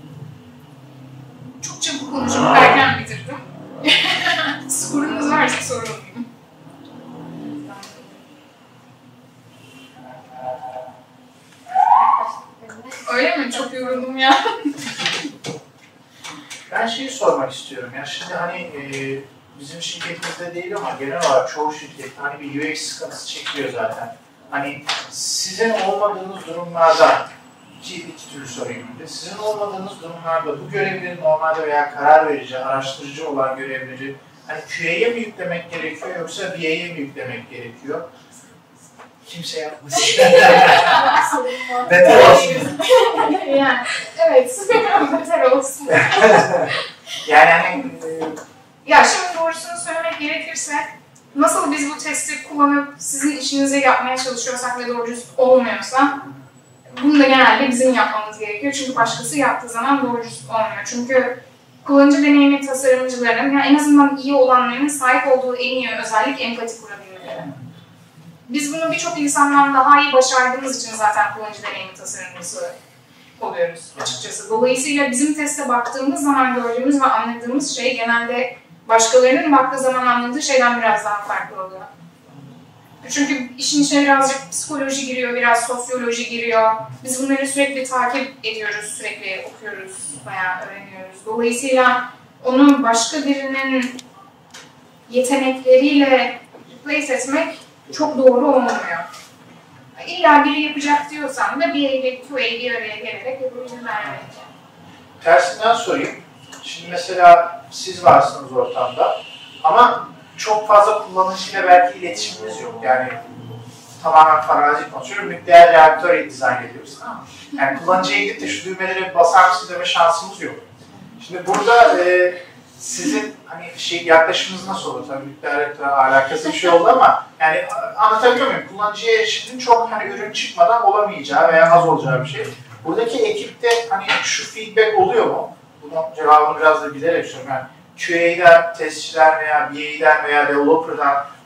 Çok çabuk konuşup erken bitirdim. Sorunuz varsa sorun. Öyle mi? Çok yoruldum ya.
Ben şeyi sormak istiyorum ya. Şimdi hani e, bizim şirketimizde değil ama genel olarak çoğu şirket hani bir U X sıkıntısı çekiyor zaten. Hani sizin olmadığınız durumlarda, iki, iki türlü sorayım bir de. Sizin olmadığınız durumlarda bu görevleri normalde veya karar verici, araştırıcı olan görevleri hani Q A'ye mi yüklemek gerekiyor yoksa B A'ye mi yüklemek gerekiyor? Kimse yapmasın. Beter olsun.
Yani, evet, beter olsun.
Yani hani...
Ya şimdi doğrusunu söylemek gerekirse, nasıl biz bu testi kullanıp sizin işinizi yapmaya çalışıyorsak ve doğru düz olmuyorsa, bunu da genelde bizim yapmamız gerekiyor. Çünkü başkası yaptığı zaman doğru düz olmuyor. Çünkü kullanıcı deneyimi tasarımcıların, yani en azından iyi olanların sahip olduğu en iyi özellik empati kurabilmeleri. Biz bunu birçok insandan daha iyi başardığımız için zaten kullanıcı deneyimi tasarımcısı oluyoruz açıkçası. Dolayısıyla bizim teste baktığımız zaman gördüğümüz ve anladığımız şey genelde başkalarının baktığı zaman anladığı şeyden biraz daha farklı oluyor. Çünkü işin içine birazcık psikoloji giriyor, biraz sosyoloji giriyor. Biz bunları sürekli takip ediyoruz, sürekli okuyoruz veya öğreniyoruz. Dolayısıyla onu başka birinin yetenekleriyle replace etmek çok doğru olmuyor. İlla biri yapacak diyorsan da bir ile Q A bir araya gelerek yapabilirler belki.
Tersinden sorayım. Şimdi mesela siz varsınız ortamda ama çok fazla kullanıcıyla belki iletişiminiz yok. Yani tamamen farazi konuşuyorum. Nükleer reaktör dizayn ediyoruz. Yani kullanıcıya gidip de şu düğmeleri basar mısın deme şansımız yok. Şimdi burada e, sizin hani şey yaklaşımınız nasıl olur? Tabii nükleer reaktörle alakası bir şey oldu ama yani anlatabiliyor muyum? Kullanıcıya erişimin çok hani ürün çıkmadan olamayacağı veya az olacağı bir şey. Buradaki ekipte hani şu feedback oluyor mu? Bunun cevabını biraz da bilerek söylüyorum. Yani Q A'den, testçiler veya B A'den veya developer'dan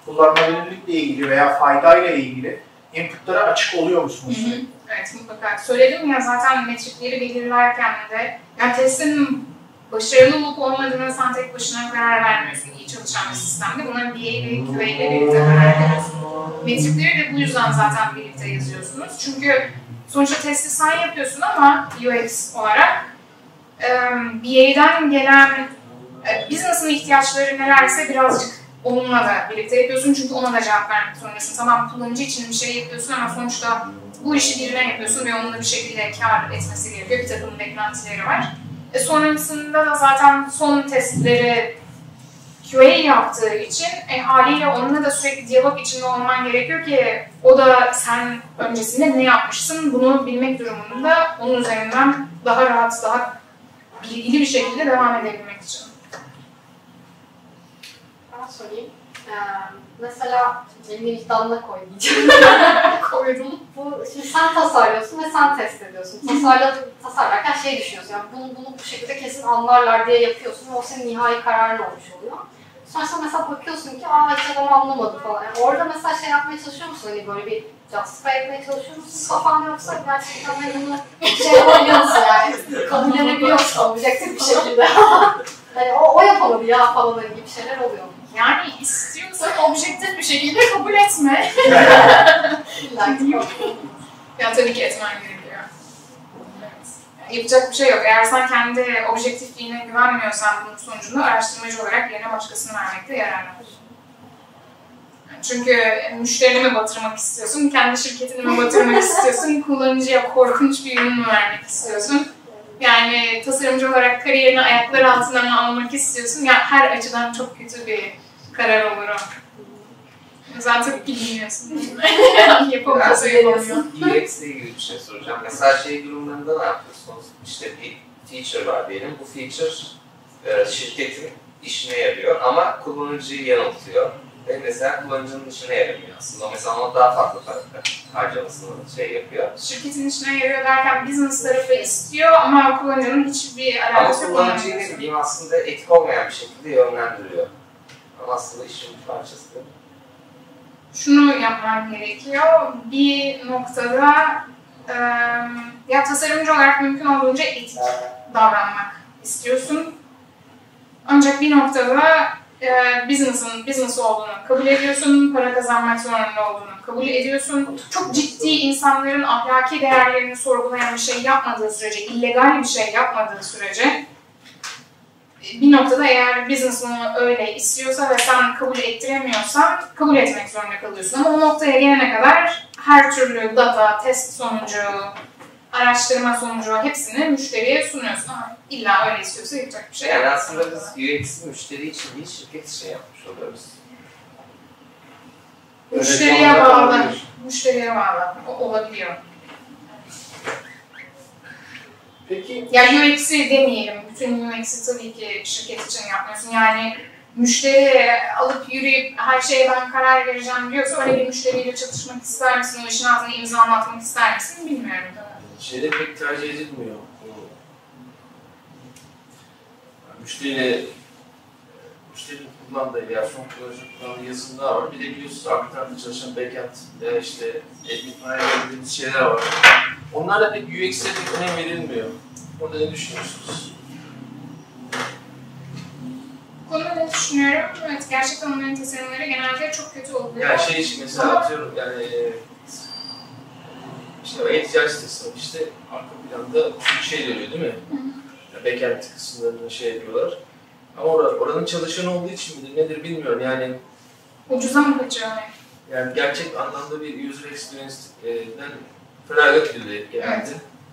kullanılabilirlikle ilgili veya faydayla ilgili inputlara açık oluyor musunuz?
Hı hı. Evet, mutlaka. Söyledim ya zaten metrikleri belirlerken de, yani testin başarılı olup olmadığını sen tek başına karar vermiyorsun iyi çalışan bir sistemde. Buna B A ve Q A ile birlikte karar veriyorsun. Metrikleri de bu yüzden zaten birlikte yazıyorsunuz. Çünkü sonuçta testi sen yapıyorsun ama U X olarak B A'den gelen business'ın ihtiyaçları nelerse birazcık onunla da birlikte yapıyorsun. Çünkü ona da cevap vermek zorundasın. Tamam, kullanıcı için bir şey yapıyorsun ama sonuçta bu işi birine yapıyorsun ve onun da bir şekilde kar etmesi gerekiyor. Bir takım beklentileri var. E sonrasında da zaten son testleri Q A yaptığı için e, haliyle onunla da sürekli diyalog içinde olman gerekiyor ki o da sen öncesinde ne yapmışsın bunu bilmek durumunda, onun üzerinden daha rahat, daha bilgili bir şekilde devam edebilmek için.
Ben sorayım. Ee, mesela elini vicdanına koy diyeceğim.
Koydum.
Bu, şimdi sen tasarlıyorsun ve sen test ediyorsun. Tasarladın, tasarlarken şey düşünüyorsun, yani bunu, bunu bu şekilde kesin anlarlar diye yapıyorsun ve o senin nihai kararın olmuş oluyor. Sonrasında mesela bakıyorsun ki aa hiç adam anlamadı falan. Yani orada mesela şey yapmaya çalışıyor musun? Hani böyle bir justify etmeye çalışıyor musun kafan, yoksa gerçekten hani bunu şey yapabiliyor musun yani? Kabullenebiliyor musun objektif bir şekilde? Hani o, o yapamadı ya falan gibi şeyler oluyor.
Yani istiyorsan objektif bir şekilde kabul etme. Ya tabii ki etmen gerekiyor. Evet. Yani yapacak bir şey yok. Eğer sen kendi objektifliğine güvenmiyorsan bunun sonucunda araştırmacı olarak yerine başkasını vermekte yarar var. Çünkü müşterini mi batırmak istiyorsun, kendi şirketini mi batırmak istiyorsun, kullanıcıya korkunç bir ürün mü vermek istiyorsun? Yani tasarımcı olarak kariyerini ayaklar altına mı almak istiyorsun? Yani her açıdan çok kötü bir karar olur o. Zaten tabii ki bilmiyorsun. Yapamıyorsa yapamıyor.
U X ile ilgili bir şey soracağım. Mesela şey durumlarında ne yapıyorsunuz? İşte bir feature var diyelim. Bu feature şirketin işine yarıyor ama kullanıcıyı yanıltıyor. Ve mesela kullanıcının işine yaramıyor aslında. Mesela ona daha farklı para harcamasını şey yapıyor.
Şirketin işine yarıyor derken business tarafı istiyor ama kullanıcının hiçbir alakası yok.
Ama kullanıcıyı ne bileyim aslında etik olmayan bir şekilde yönlendiriyor. Ama aslında işin bir parçası değil mi?
Şunu yapman gerekiyor. Bir noktada e, ya tasarımcı olarak mümkün olduğunca etik davranmak istiyorsun. Ancak bir noktada e, business'ın business olduğunu kabul ediyorsun, para kazanmak zorunda olduğunu kabul ediyorsun. Çok ciddi insanların ahlaki değerlerini sorgulayan bir şey yapmadığı sürece, illegal bir şey yapmadığı sürece bir noktada eğer business bunu öyle istiyorsa ve sen kabul ettiremiyorsan kabul etmek zorunda kalıyorsun. Ama o noktaya gelene kadar her türlü data, test sonucu, araştırma sonucu hepsini müşteriye sunuyorsun. Ama illa öyle istiyorsa yapacak bir şey yok.
Yani aslında biz U X'i müşteri için değil, şirket için yapmış oluyoruz.
Müşteriye bağlı. Müşteriye bağlı. O olabiliyor.
Peki.
Ya U X'i demeyelim. Bütün U X'i tabii ki şirket için yapmıyorsun. Yani müşteri alıp yürüyüp her şeye ben karar vereceğim diyorsa öyle bir müşteriyle çalışmak ister misin? O işin altına imza atmak ister misin? Bilmiyorum.
Şeyde pek tercih edilmiyor. Müşteriyle müşterinin kullandığı veya son kullanıcı kullandığı yazılımlar var. Bir de biliyorsunuz arka tarafta çalışan backend, e, işte admin panel dediğimiz şeyler var. Onlarla pek U X'e pek önem verilmiyor. Orada ne düşünüyorsunuz?
Bu konuda ne düşünüyorum? Evet, gerçekten onların tasarımları genelde çok kötü oluyor.
Yani şey için mesela
Ama
atıyorum yani işte o ihtiyaç tasarım işte arka planda şey dönüyor değil mi? Hı hı. Backend kısımlarını şey yapıyorlar. Ama or oranın çalışanı olduğu için midir nedir bilmiyorum yani.
Ucuza mı kaçıyor?
Yani gerçek anlamda bir user experience'den feragat ediliyor genelde. Evet.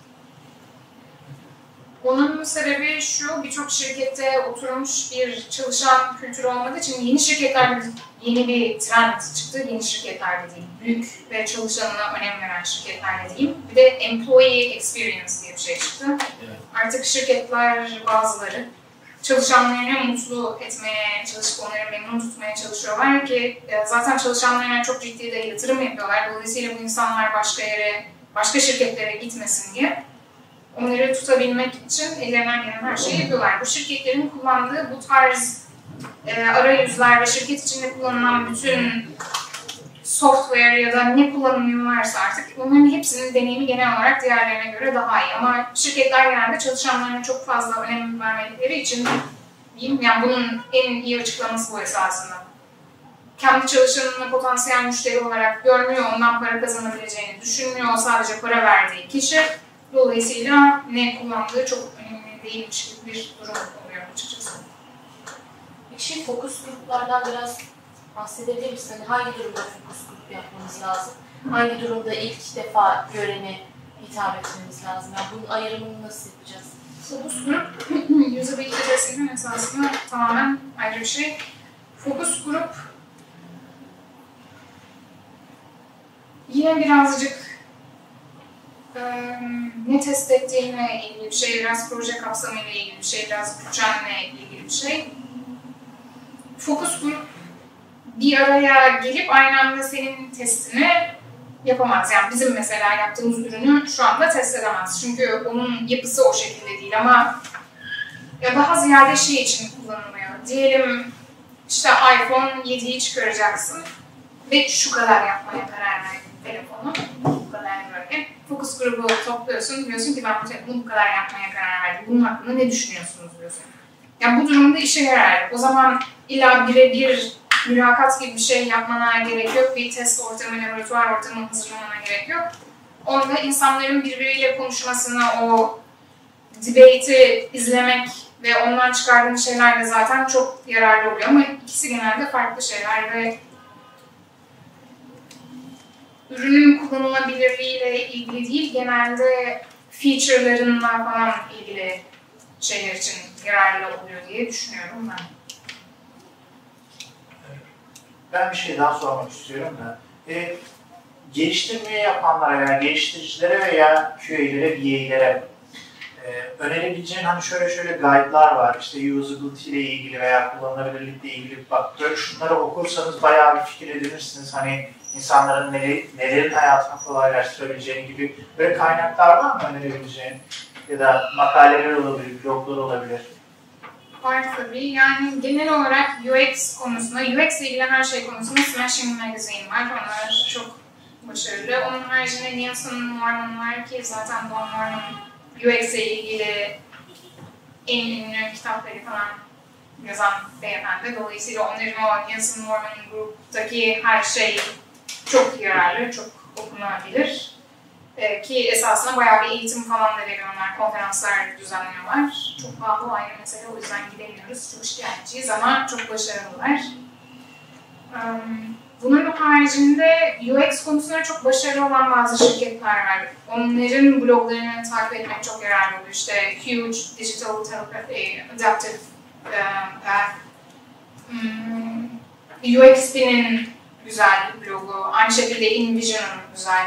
Onun sebebi şu, birçok şirkette oturmuş bir çalışan kültürü olmadığı için yeni şirketlerde yeni bir trend çıktı. Yeni şirketlerde değil, büyük ve çalışanına önem veren şirketlerde diyeyim. Bir de employee experience diye bir şey çıktı. Evet. Artık şirketler bazıları çalışanlarını mutlu etmeye çalışıp onları memnun tutmaya çalışıyorlar ki zaten çalışanlarına çok ciddi de yatırım yapıyorlar. Dolayısıyla bu insanlar başka yere, başka şirketlere gitmesin diye onları tutabilmek için ellerinden gelen her şeyi yapıyorlar. Bu şirketlerin kullandığı bu tarz e, arayüzler ve şirket içinde kullanılan bütün software ya da ne kullanımı varsa artık bunların hepsinin deneyimi genel olarak diğerlerine göre daha iyi. Ama şirketler genelde çalışanlarına çok fazla önem vermedikleri için diyeyim, yani bunun en iyi açıklaması bu esasında. Kendi çalışanını potansiyel müşteri olarak görmüyor, ondan para kazanabileceğini düşünmüyor, sadece para verdiği kişi. Dolayısıyla ne kullandığı çok önemli değilmiş gibi bir durum oluyor açıkçası.
Peki fokus gruplardan biraz bahsedebilir misin? Hani hangi durumda fokus grup yapmamız lazım? Hangi durumda ilk defa görene hitap etmemiz lazım? Yani bunun ayrımını nasıl yapacağız?
Fokus grup, usability testinin esasında tamamen ayrı bir şey. Fokus grup yine birazcık e, ne test ettiğine ilgili bir şey, biraz proje kapsamıyla ilgili bir şey, biraz bütçenle ilgili bir şey. Fokus grup bir araya gelip aynı anda senin testini yapamaz. Yani bizim mesela yaptığımız ürünü şu anda test edemez. Çünkü onun yapısı o şekilde değil ama ya daha ziyade şey için kullanılıyor. Diyelim işte iPhone yediyi çıkaracaksın ve şu kadar yapmaya karar verdin telefonu. Bu kadar böyle. Fokus grubu topluyorsun. Diyorsun ki ben bu telefonu bu kadar yapmaya karar verdim. Bunun hakkında ne düşünüyorsunuz diyorsun. Yani bu durumda işe yarar. O zaman illa birebir mülakat gibi bir şey yapmana gerek yok. Bir test ortamı, laboratuvar ortamı hazırlamana gerek yok. Onda insanların birbiriyle konuşmasını, o debate'i izlemek ve ondan çıkardığın şeyler de zaten çok yararlı oluyor. Ama ikisi genelde farklı şeyler ve ürünün kullanılabilirliğiyle ilgili değil, genelde feature'larınla falan ilgili şeyler için yararlı oluyor diye düşünüyorum ben.
Ben bir şey daha sormak istiyorum da. E, geliştirmeyi yapanlara veya geliştiricilere veya Q A'lere, B A'lere e, önerebileceğin hani şöyle şöyle guide'lar var. İşte usability ile ilgili veya kullanılabilirlikle ilgili. Bak böyle şunları okursanız bayağı bir fikir edinirsiniz. Hani insanların neleri, nelerin hayatını kolaylaştırabileceğini gibi böyle kaynaklar var mı önerebileceğin? Ya da makaleler olabilir, bloglar olabilir.
Var tabii. Yani genel olarak U X konusunda, U X ile ilgili her şey konusunda Smashing Magazine var. Onlar çok başarılı. Onun haricinde Nielsen Norman var ki zaten Don Norman U X ile ilgili en ünlü kitapları falan yazan beyefendi. Dolayısıyla onların o Nielsen Norman Group'taki her şey çok yararlı, çok okunabilir. Ee, ki esasında bayağı bir eğitim falan da veriyorlar, konferanslar düzenliyorlar. Çok pahalı ayrı mesele, o yüzden gidemiyoruz. Çok şikayetçiyiz ama çok başarılılar. Um, bunun haricinde U X konusunda çok başarılı olan bazı şirketler var. Onların bloglarını takip etmek çok yararlı oluyor. İşte Huge, Digital Telepathy, Adaptive um, Path, um, U X P'nin güzel bir blogu, aynı şekilde InVision'ın güzel.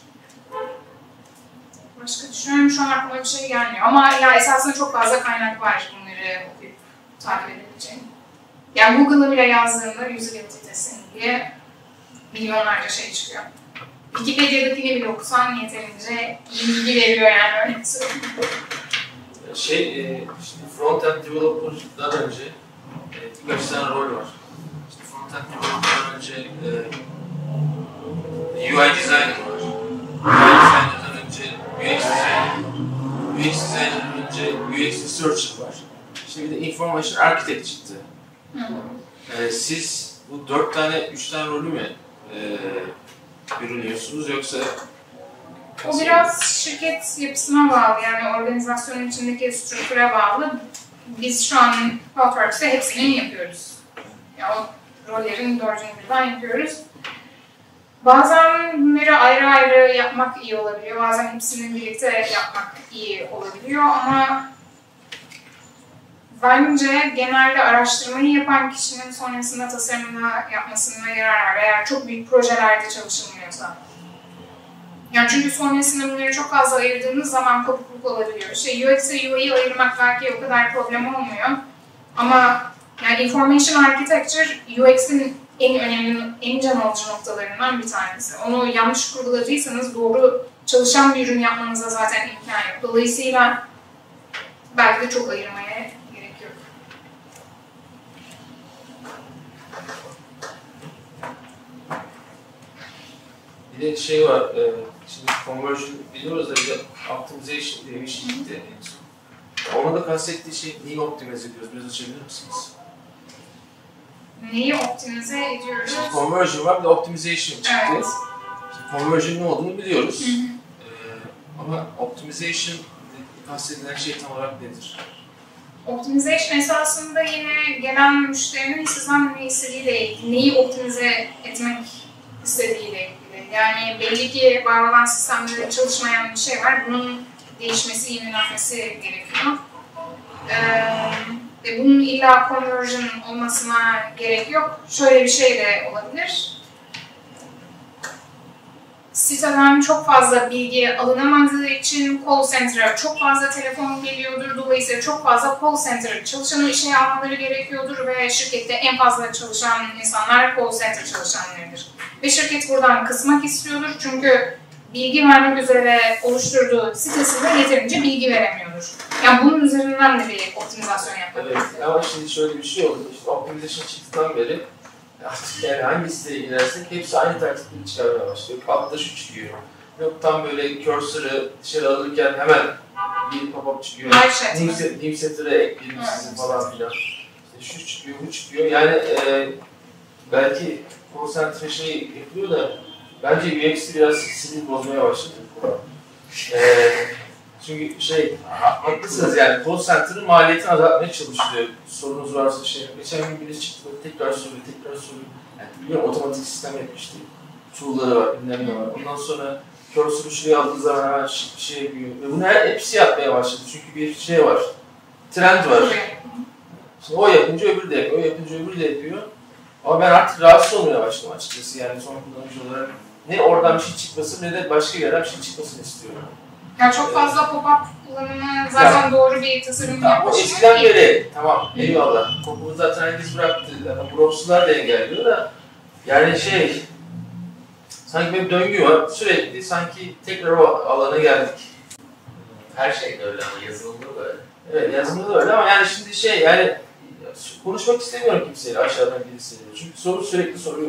Başka düşünüyorum, şu an aklıma bir şey gelmiyor. Ama ya esasında çok fazla kaynak var bunları okuyup takip edebileceğim. Yani Google'a bile yazdığında usability testing diye milyonlarca şey çıkıyor. Wikipedia'dakini bile okusan yeterince iyi bilgi veriyor yani, öyle söyleyeyim.
Şey, e, şimdi front-end developer'dan önce e, birkaç tane rol var. İşte front-end developer'dan önce e, U I designer var. U I designer'dan önce U X designer var. U X designer'dan önce U X researcher var. Şimdi bir de information architect çıktı.
Hı hı.
E, siz bu dört tane, üç tane rolü mü e, bürünüyorsunuz yoksa?
O biraz şirket yapısına bağlı, yani organizasyonun içindeki strüktüre bağlı. Biz şu an Thoughtworks'te hepsini yapıyoruz. Yani o rollerin dördünü birden yapıyoruz. Bazen bunları ayrı ayrı yapmak iyi olabiliyor, bazen hepsini birlikte yapmak iyi olabiliyor ama bence genelde araştırmayı yapan kişinin sonrasında tasarımda yapmasına yarar var eğer çok büyük projelerde çalışılmıyorsa. Yani çünkü sonrasında bunları çok fazla ayırdığınız zaman kopukluk olabiliyor. İşte U X'e U I'yi ayırmak belki o kadar problem olmuyor. Ama yani information architecture U X'in en önemli, en can alıcı noktalarından bir tanesi. Onu yanlış kurguladıysanız doğru çalışan bir ürün yapmanıza zaten imkan yok. Dolayısıyla belki de çok ayırmaya gerek yok.
Bir de şey var, e, şimdi conversion biliyoruz da bir de optimization diye bir şey gitti. Ona da kastettiği şey neyi optimize ediyoruz? Biraz açabilir misiniz?
Neyi optimize ediyoruz?
Şimdi conversion var, bir de optimization çıktı.
Evet.
Şimdi conversion ne olduğunu biliyoruz.
Hı hı.
Ee, ama optimization kastedilen şey tam olarak nedir?
Optimization esasında yine gelen müşterinin sizden ne istediğiyle ilgili, neyi optimize etmek istediğiyle ilgili. Yani belli ki var olan sistemde çalışmayan bir şey var, bunun değişmesi, yenilenmesi gerekiyor. Ee, bunun illa conversion olmasına gerek yok. Şöyle bir şey de olabilir. Siteden çok fazla bilgi alınamadığı için call center'a çok fazla telefon geliyordur. Dolayısıyla çok fazla call center çalışanı işe almaları gerekiyordur ve şirkette en fazla çalışan insanlar call center çalışanlarıdır. Ve şirket buradan kısmak istiyordur çünkü bilgi vermek üzere oluşturduğu sitesinde yeterince bilgi veremiyordur. Yani bunun üzerinden de bir optimizasyon yapmak
Evet,
gerekiyor.
ama şimdi şöyle bir şey oldu. İşte optimization çıktıktan beri artık yani hangi siteye girersek hepsi aynı taktikleri çıkarmaya başlıyor. Altta şu çıkıyor. Yok tam böyle cursor'ı dışarı alırken hemen bir pop-up çıkıyor. Name setter'e ekleyelim
evet.
sizin falan filan. İşte şu çıkıyor, bu çıkıyor. Yani e, belki konsantre yapılıyor da bence U X'i biraz sinir bozmaya başladı. E, çünkü şey, haklısınız yani call center'ın maliyetini azaltmaya çalışıyor. Sorunuz varsa şey, geçen gün birisi çıktı, tekrar soruyor, tekrar soruyor. Yani biliyorum otomatik sistem yapmıştı. Tool'ları var, bilmem ne var. Ondan sonra cursor'u şuraya aldığı zaman hemen bir şey yapıyor. Ve bunu hepsi yapmaya başladı çünkü bir şey var, trend var. Şimdi o yapınca öbürü de yapıyor, o yapınca öbürü de yapıyor. Ama ben artık rahatsız olmaya başladım açıkçası yani son kullanıcı olarak. Ne oradan bir şey çıkmasın ne de başka yerden bir şey çıkmasını istiyorum.
Yani çok fazla pop-up kullanımı zaten ya, doğru bir tasarım
tamam, o eskiden beri, tamam eyvallah. Pop-up'u zaten herkes bıraktı. Yani browser'lar da engelliyor da. Yani şey, sanki bir döngü var. Sürekli sanki tekrar o alana geldik.
Her şey de öyle ama yazılımda da öyle.
Evet yazılımda da öyle ama yani şimdi şey yani konuşmak istemiyorum kimseyle aşağıdan birisiyle. Çünkü soru sürekli soruyor.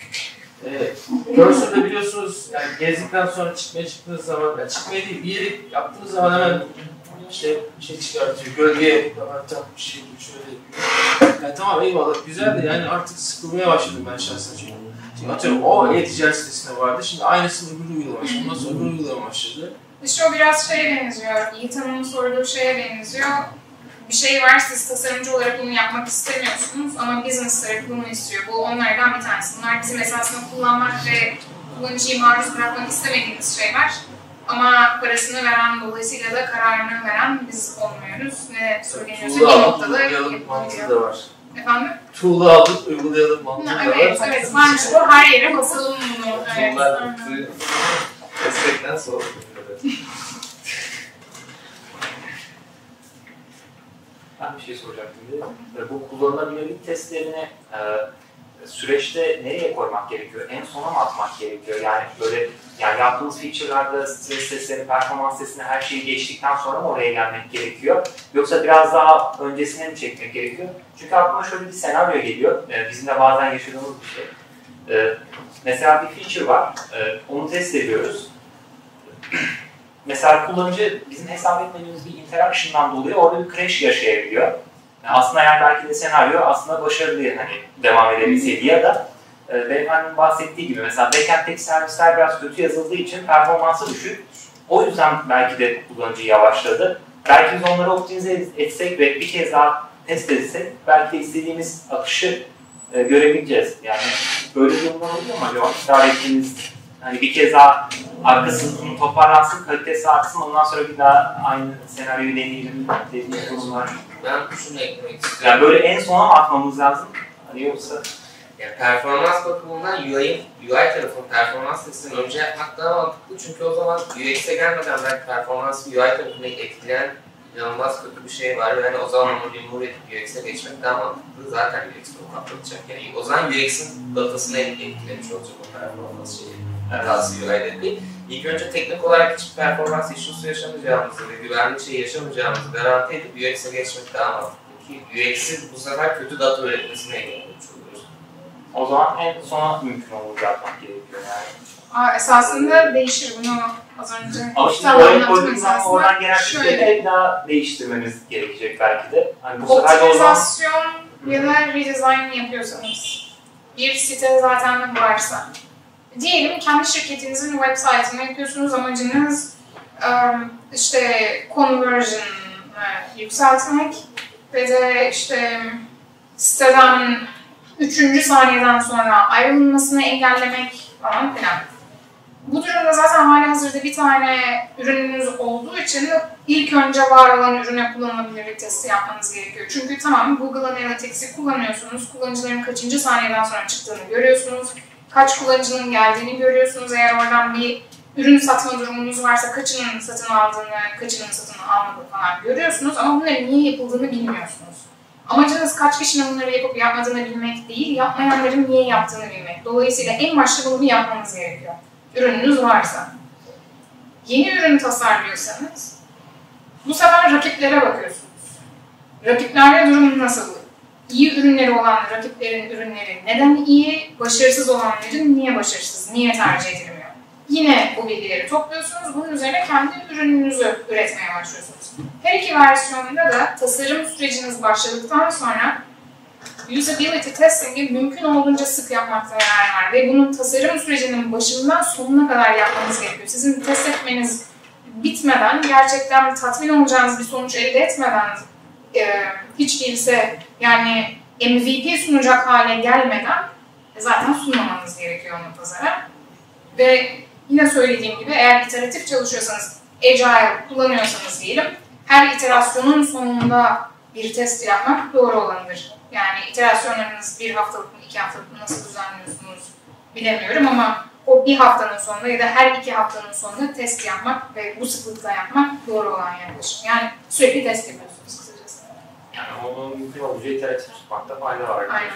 Evet. Cursor'da biliyorsunuz yani gezdikten sonra çıkmaya çıktığınız zaman, yani çıkmaya değil bir yeri yaptığınız zaman hemen işte şey çıkartıyor, gölgeye hemen tam bir şey şöyle yapıyor. Yani tamam eyvallah güzel de yani artık sıkılmaya başladım ben şahsen çünkü. Şimdi atıyorum o e-ticaret sitesinde vardı, şimdi aynısını öbür uygulama başladı, ondan sonra öbür uygulama başladı.
İşte o biraz şeye benziyor, Yiğit Hanım'ın sorduğu şeye benziyor. Bir şey var, siz tasarımcı olarak bunu yapmak istemiyorsunuz ama business tarafı bunu istiyor. Bu onlardan bir tanesi. Bunlar bizim esasında kullanmak ve kullanıcıyı maruz bırakmak istemediğimiz şeyler. Ama parasını veren, dolayısıyla da kararını veren biz olmuyoruz. Ne söyleniyorsa bir noktada
yapılabiliyor. Da var.
Efendim?
Tool'u aldık, uygulayalım mantığı da var.
Evet, evet. Varmış bu. Her yere basalım bunu. Evet.
Tool'lar destekten sonra.
Ben bir şey soracaktım. Bu kullanılabilirlik testlerini e, süreçte nereye koymak gerekiyor? En sona mı atmak gerekiyor? Yani böyle yani yaptığımız feature'larda stres testleri, performans testine her şeyi geçtikten sonra mı oraya gelmek gerekiyor? Yoksa biraz daha öncesine mi çekmek gerekiyor? Çünkü aklıma şöyle bir senaryo geliyor. E, bizim de bazen yaşadığımız bir şey. E, mesela bir feature var. E, onu test ediyoruz. Mesela kullanıcı bizim hesap etmediğimiz bir interaction'dan dolayı orada bir crash yaşayabiliyor. Yani aslında yani belki de senaryo aslında başarılı hani devam edebilseydi ya da e, beyefendinin bahsettiği gibi mesela backend'teki servisler biraz kötü yazıldığı için performansı düşük. O yüzden belki de kullanıcı yavaşladı. Belki biz onları optimize etsek ve bir kez daha test etsek belki de istediğimiz akışı e, görebileceğiz. Yani böyle durumlar oluyor mu acaba? İdare ettiğiniz hani bir kez daha arkasının toparlansın, kalitesi artsın, ondan sonra bir daha aynı senaryoyu deneyelim dediğiniz durumlar.
Ben şunu eklemek istiyorum.
Yani böyle en sona mı atmamız lazım? Hani yoksa...
Yani performans bakımından U I'nin, U I tarafının performans testini önce yapmak daha mantıklı çünkü o zaman U X'e gelmeden belki performans U I tarafını etkileyen inanılmaz kötü bir şey var ve yani o zaman onu remove edip U X'e geçmek daha mantıklı. Zaten U X bunu kapatacak. Yani o zaman U X'in datasını etkilemiş olacak o performans şeyi. Hatası U I'de değil. İlk önce teknik olarak hiçbir performans issue'su yaşamayacağımızı ve güvenli şey yaşamayacağımızı garanti edip U X'e geçmek daha mantıklı ki U X'in bu sefer kötü data üretmesine engellemiş oluyoruz.
O zaman en sona mümkün olur yapmak gerekiyor yani.
Aa, esasında değişir bunu az önce.
Ama şimdi
Tamam,
oraya
anlattım
koyduğumuz zaman
esasında.
oradan gelen
Şöyle.
fikirleri daha değiştirmemiz gerekecek belki de. Hani bu sefer de o zaman...
Optimizasyon ya da redesign yapıyorsanız, bir site zaten varsa, diyelim kendi şirketinizin web site'ini yapıyorsunuz, amacınız um, işte conversion'ı yükseltmek ve de işte siteden üçüncü saniyeden sonra ayrılmasını engellemek falan filan. Bu durumda zaten hali hazırda bir tane ürününüz olduğu için ilk önce var olan ürüne kullanılabilirlik testi yapmanız gerekiyor. Çünkü tamam, Google Analytics'i kullanıyorsunuz, kullanıcıların kaçıncı saniyeden sonra çıktığını görüyorsunuz, kaç kullanıcının geldiğini görüyorsunuz. Eğer oradan bir ürün satma durumunuz varsa kaçının satın aldığını, kaçının satın almadığını falan görüyorsunuz ama bunların niye yapıldığını bilmiyorsunuz. Amacınız kaç kişinin bunları yapıp yapmadığını bilmek değil, yapmayanların niye yaptığını bilmek. Dolayısıyla en başta bunu yapmanız gerekiyor. Ürününüz varsa. Yeni ürün tasarlıyorsanız bu sefer rakiplere bakıyorsunuz. Rakiplerle durum nasıl? İyi ürünleri olan rakiplerin ürünleri neden iyi? Başarısız olanların niye başarısız? Niye tercih edilmiyor? Yine bu bilgileri topluyorsunuz. Bunun üzerine kendi ürününüzü üretmeye başlıyorsunuz. Her iki versiyonda da tasarım süreciniz başladıktan sonra usability testing'i mümkün olduğunca sık yapmakta yarar var ve bunun tasarım sürecinin başından sonuna kadar yapmanız gerekiyor. Sizin test etmeniz bitmeden, gerçekten tatmin olacağınız bir sonuç elde etmeden, e, hiç değilse yani M V P sunacak hale gelmeden zaten sunmamanız gerekiyor onu pazara. Ve yine söylediğim gibi eğer iteratif çalışıyorsanız, Agile kullanıyorsanız diyelim, her iterasyonun sonunda bir test yapmak doğru olanıdır. Yani iterasyonlarınız bir haftalık mı, iki haftalık mı nasıl düzenliyorsunuz bilemiyorum ama o bir haftanın sonunda ya da her iki haftanın sonunda test yapmak ve bu sıklıkla yapmak doğru olan yaklaşım. Yani sürekli test yapıyorsunuz kısacası.
Yani onu mümkün olduğunca iteratif tutmakta fayda var.
Aynen.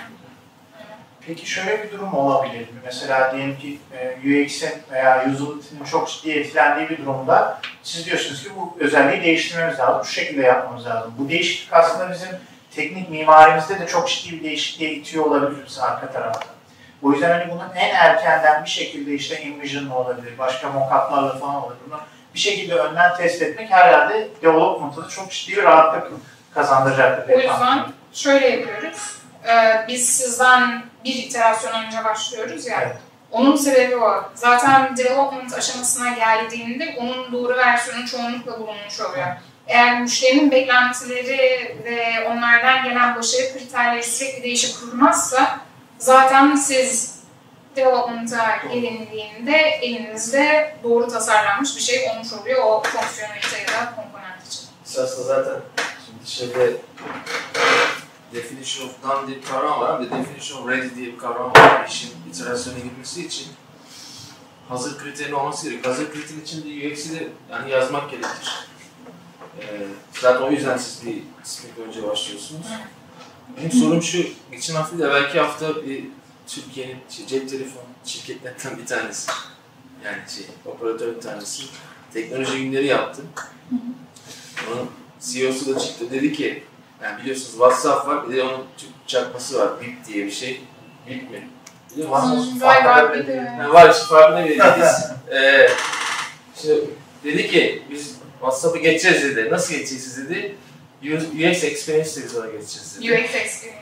Peki şöyle bir durum olabilir mi? Mesela diyelim ki U X'in veya usability'nin çok ciddi etkilendiği bir durumda siz diyorsunuz ki bu özelliği değiştirmemiz lazım, şu şekilde yapmamız lazım. Bu değişiklik aslında bizim teknik mimarimizde de çok ciddi bir değişikliğe itiyor olabilir bizi arka tarafta. O yüzden hani bunun en erkenden bir şekilde işte Envision'la olabilir, başka mock-up'larla falan olabilir. Bunu bir şekilde önden test etmek herhalde development'da çok ciddi bir rahatlık kazandıracaktır.
O yüzden şöyle yapıyoruz. Ee, biz sizden bir iterasyon önce başlıyoruz ya.
Evet.
Onun sebebi o. Zaten development aşamasına geldiğinde onun doğru versiyonu çoğunlukla bulunmuş oluyor. Eğer müşterinin beklentileri ve onlardan gelen başarı kriterleri sürekli değişip durmazsa zaten siz development'a gelindiğinde elinizde doğru tasarlanmış bir şey olmuş oluyor o fonksiyonelite ya da komponent için.
Esasında zaten şimdi şeyde definition of done diye bir kavram var ve definition of ready diye bir kavram var. İşin iterasyona girmesi için hazır kriterin olması gerekiyor. Hazır kriterin için de U X'i de yani yazmak gerekir. Ee, zaten o yüzden siz bir sprint önce başlıyorsunuz. Benim sorum şu, geçen hafta da belki hafta bir Türkiye'nin şey, cep telefon şirketlerinden bir tanesi, yani şey, operatörün tanesi teknoloji günleri yaptı. Onun C E O'su da çıktı, dedi ki, yani biliyorsunuz WhatsApp var, bir de onun Türk çakması var, Bip diye bir şey. Bip mi? Biliyor musunuz?
Hmm, var var bir de.
Yani var, işte farkına vereceğiz. ee, işte dedi ki, biz WhatsApp'ı geçeceğiz dedi. Nasıl geçeceğiz dedi? U X Experience de biz ona geçeceğiz dedi.
U X Experience.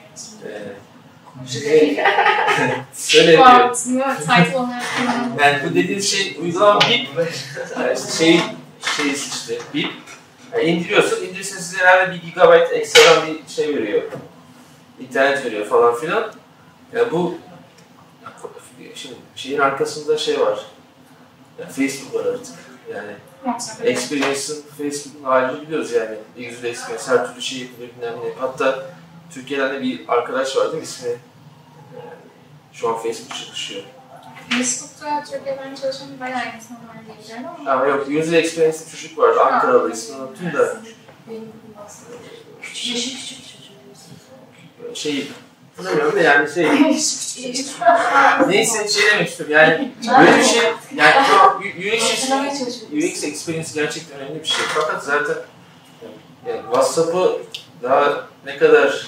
Ee, şey, şöyle yapıyor.
Title olarak kullanılıyor.
Yani bu dediğiniz şey uygulama Bip. Yani şey, şey işte Bip. Yani indiriyorsun, indirirsen size herhalde bir gigabyte ekstradan bir şey veriyor. İnternet veriyor falan filan. Yani bu şimdi şeyin arkasında şey var. Yani Facebook var artık. Yani Experience'ın, Facebook'un halini biliyoruz yani. User Experience, her türlü şey yapılıyor, bilmem ne. Hatta Türkiye'den de bir arkadaş var değil mi ismi? Şu an Facebook çalışıyor.
Facebook'ta Türkiye'den çalışan bayağı insan var diyeceğim ama.
Ama yok, User Experience'de çocuk vardı, Ankaralı ismini unuttum da.
Küçük, yaşı küçük çocuğumuz.
Şey, bilmiyorum da yani şey... Neyse şey demek istiyorum yani böyle bir şey, yani U X, U X Experience gerçekten önemli bir şey. Fakat zaten yani WhatsApp'ı daha ne kadar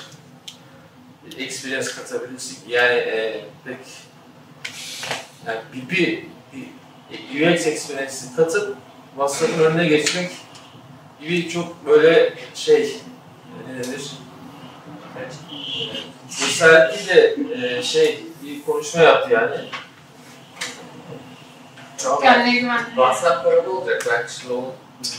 experience katabilirsin yani e, pek yani Bip'i U X experience'i katıp WhatsApp'ın önüne geçmek gibi çok böyle şey ne denir? Cesaretliyle e, şey bir konuşma yaptı yani.
Çok kendine güven.
WhatsApp paralı olacak. Ben şimdi onu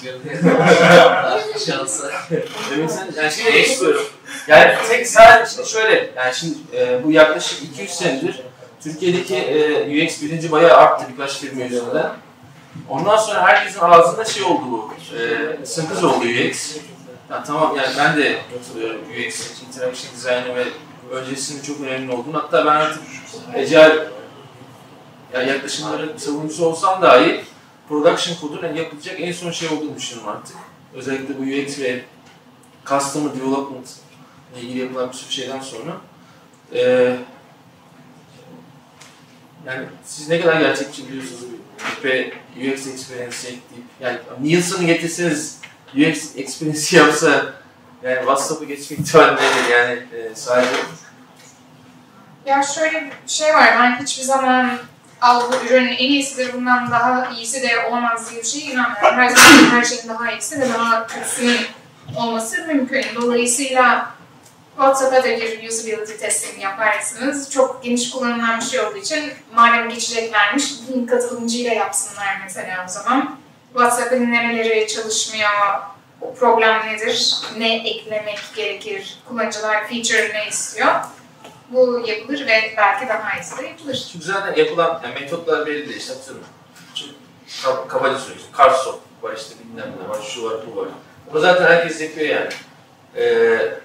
şansı.
Demek sen yani şey ne istiyorum? Yani tek sadece şimdi şöyle yani şimdi e, bu yaklaşık iki yüz senedir Türkiye'deki e, U X bilinci bayağı arttı birkaç firma yüzünden. Ondan sonra herkesin ağzında şey oldu bu. E, sakız oldu U X. Yani tamam yani ben de katılıyorum U X, Interaction Design'ı ve öncesinin çok önemli olduğunu. Hatta ben artık Agile yani yaklaşımların savunucusu olsam dahi production kodunun yapılacak en son şey olduğunu düşünüyorum artık. Özellikle bu U X ve Customer Development ile ilgili yapılan bir sürü şeyden sonra. Ee, yani siz ne kadar gerçekçi biliyorsunuz ve U X Experience ekleyip yani Nielsen'ı getirseniz U X Experience yapsa yani WhatsApp'ı geçme ihtimali nedir yani e, sadece
Ya şöyle bir şey var, ben hiçbir zaman al bu ürünün en iyisidir, bundan daha iyisi de olmaz diye bir şeye inanmıyorum. Her zaman her şeyin daha iyisi ve daha kötüsünün olması mümkün. Dolayısıyla WhatsApp'a da bir usability testing yaparsınız. Çok geniş kullanılan bir şey olduğu için madem geçeceklermiş, bin katılımcıyla yapsınlar mesela o zaman. WhatsApp'ın nereleri çalışmıyor, o problem nedir, ne eklemek gerekir, kullanıcılar feature ne istiyor. Bu yapılır ve belki daha iyisi de yapılır.
Çünkü zaten yapılan yani metotlar belli de işte atıyorum. Çok kabaca söylüyorsun. Carso var işte bilmem ne var, şu var, bu var. Ama zaten herkes yapıyor yani. Ee,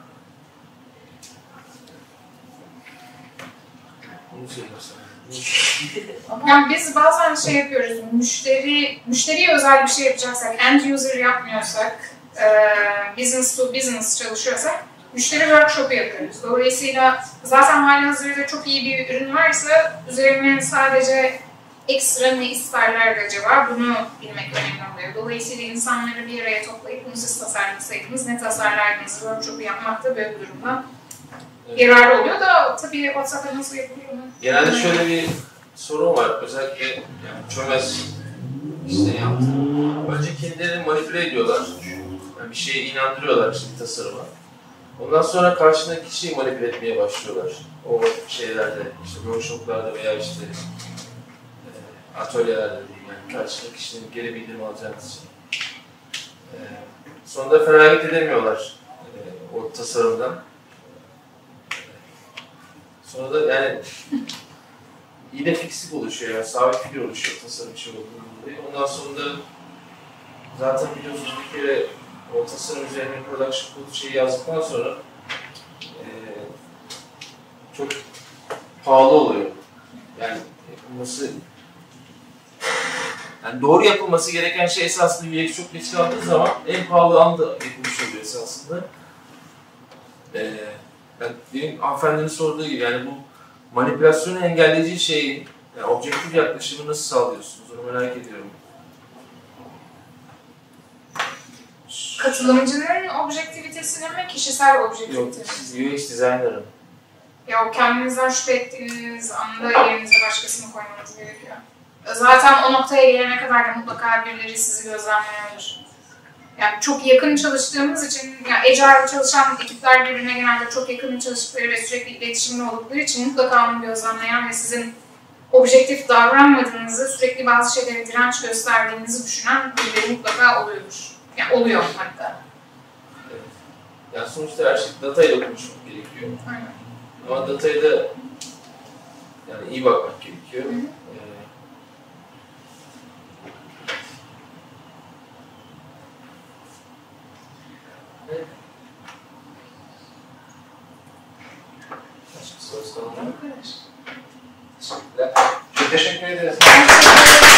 Bunu söylüyorsun.
Yani biz bazen şey yapıyoruz, müşteri, müşteriye özel bir şey yapacaksak, end user yapmıyorsak, e, business to business çalışıyorsak, müşteri workshop'u yapıyoruz. Dolayısıyla zaten halihazırda çok iyi bir ürün varsa, üzerine sadece ekstra ne isterler acaba, bunu bilmek önemli oluyor. Dolayısıyla insanları bir araya toplayıp bunu siz tasarlasaydınız, ne tasarlardınız, workshop'u yapmak da böyle bir durumda yararlı oluyor da tabii WhatsApp'ta nasıl yapılıyor mu?
Genelde şöyle bir sorun var. Özellikle yani çömez işte yaptı. Önce kendilerini manipüle ediyorlar. Yani bir şeye inandırıyorlar işte bir tasarıma. Ondan sonra karşındaki kişiyi manipüle etmeye başlıyorlar. O şeylerde, işte workshoplarda veya işte e, atölyelerde diyeyim yani karşındaki kişinin geri bildirim alacağınız için. E, sonunda feragat edemiyorlar e, o tasarımdan. Sonra da yani yine fiksik oluşuyor yani sabit fikir oluşuyor tasarım şey olduğunu dolayı. Ondan sonra da zaten biliyorsunuz bir kere o tasarım üzerine production code şeyi yazdıktan sonra e, çok pahalı oluyor. Yani yapılması yani doğru yapılması gereken şey esasında U X çok geç kaldığı zaman en pahalı anda yapılmış oluyor esasında. E, Yani benim hanımefendinin sorduğu gibi yani bu manipülasyonu engelleyici şeyi, yani objektif yaklaşımı nasıl sağlıyorsunuz? Onu merak ediyorum.
Katılımcının objektivitesini mi, kişisel
Yok,
objektivitesini?
siz U X designer'ın.
Ya o kendinizden şüphe ettiğiniz anda yerinize başkasını koymanız gerekiyor. Zaten o noktaya gelene kadar da mutlaka birileri sizi gözlemliyordur. Yani çok yakın çalıştığımız için, yani Agile çalışan ekipler birbirine genelde çok yakın çalıştıkları ve sürekli iletişimde oldukları için mutlaka onu gözlemleyen ve sizin objektif davranmadığınızı, sürekli bazı şeylere direnç gösterdiğinizi düşünen birileri mutlaka oluyordur. Yani oluyor hatta.
Evet. Yani sonuçta her şey datayla konuşmak gerekiyor.
Aynen.
Ama dataya da yani iyi bakmak gerekiyor. Hı hı. Evet. Başka sorusu kalmadı mı?
Teşekkürler.
Çok teşekkür ederiz.
Teşekkür ederim.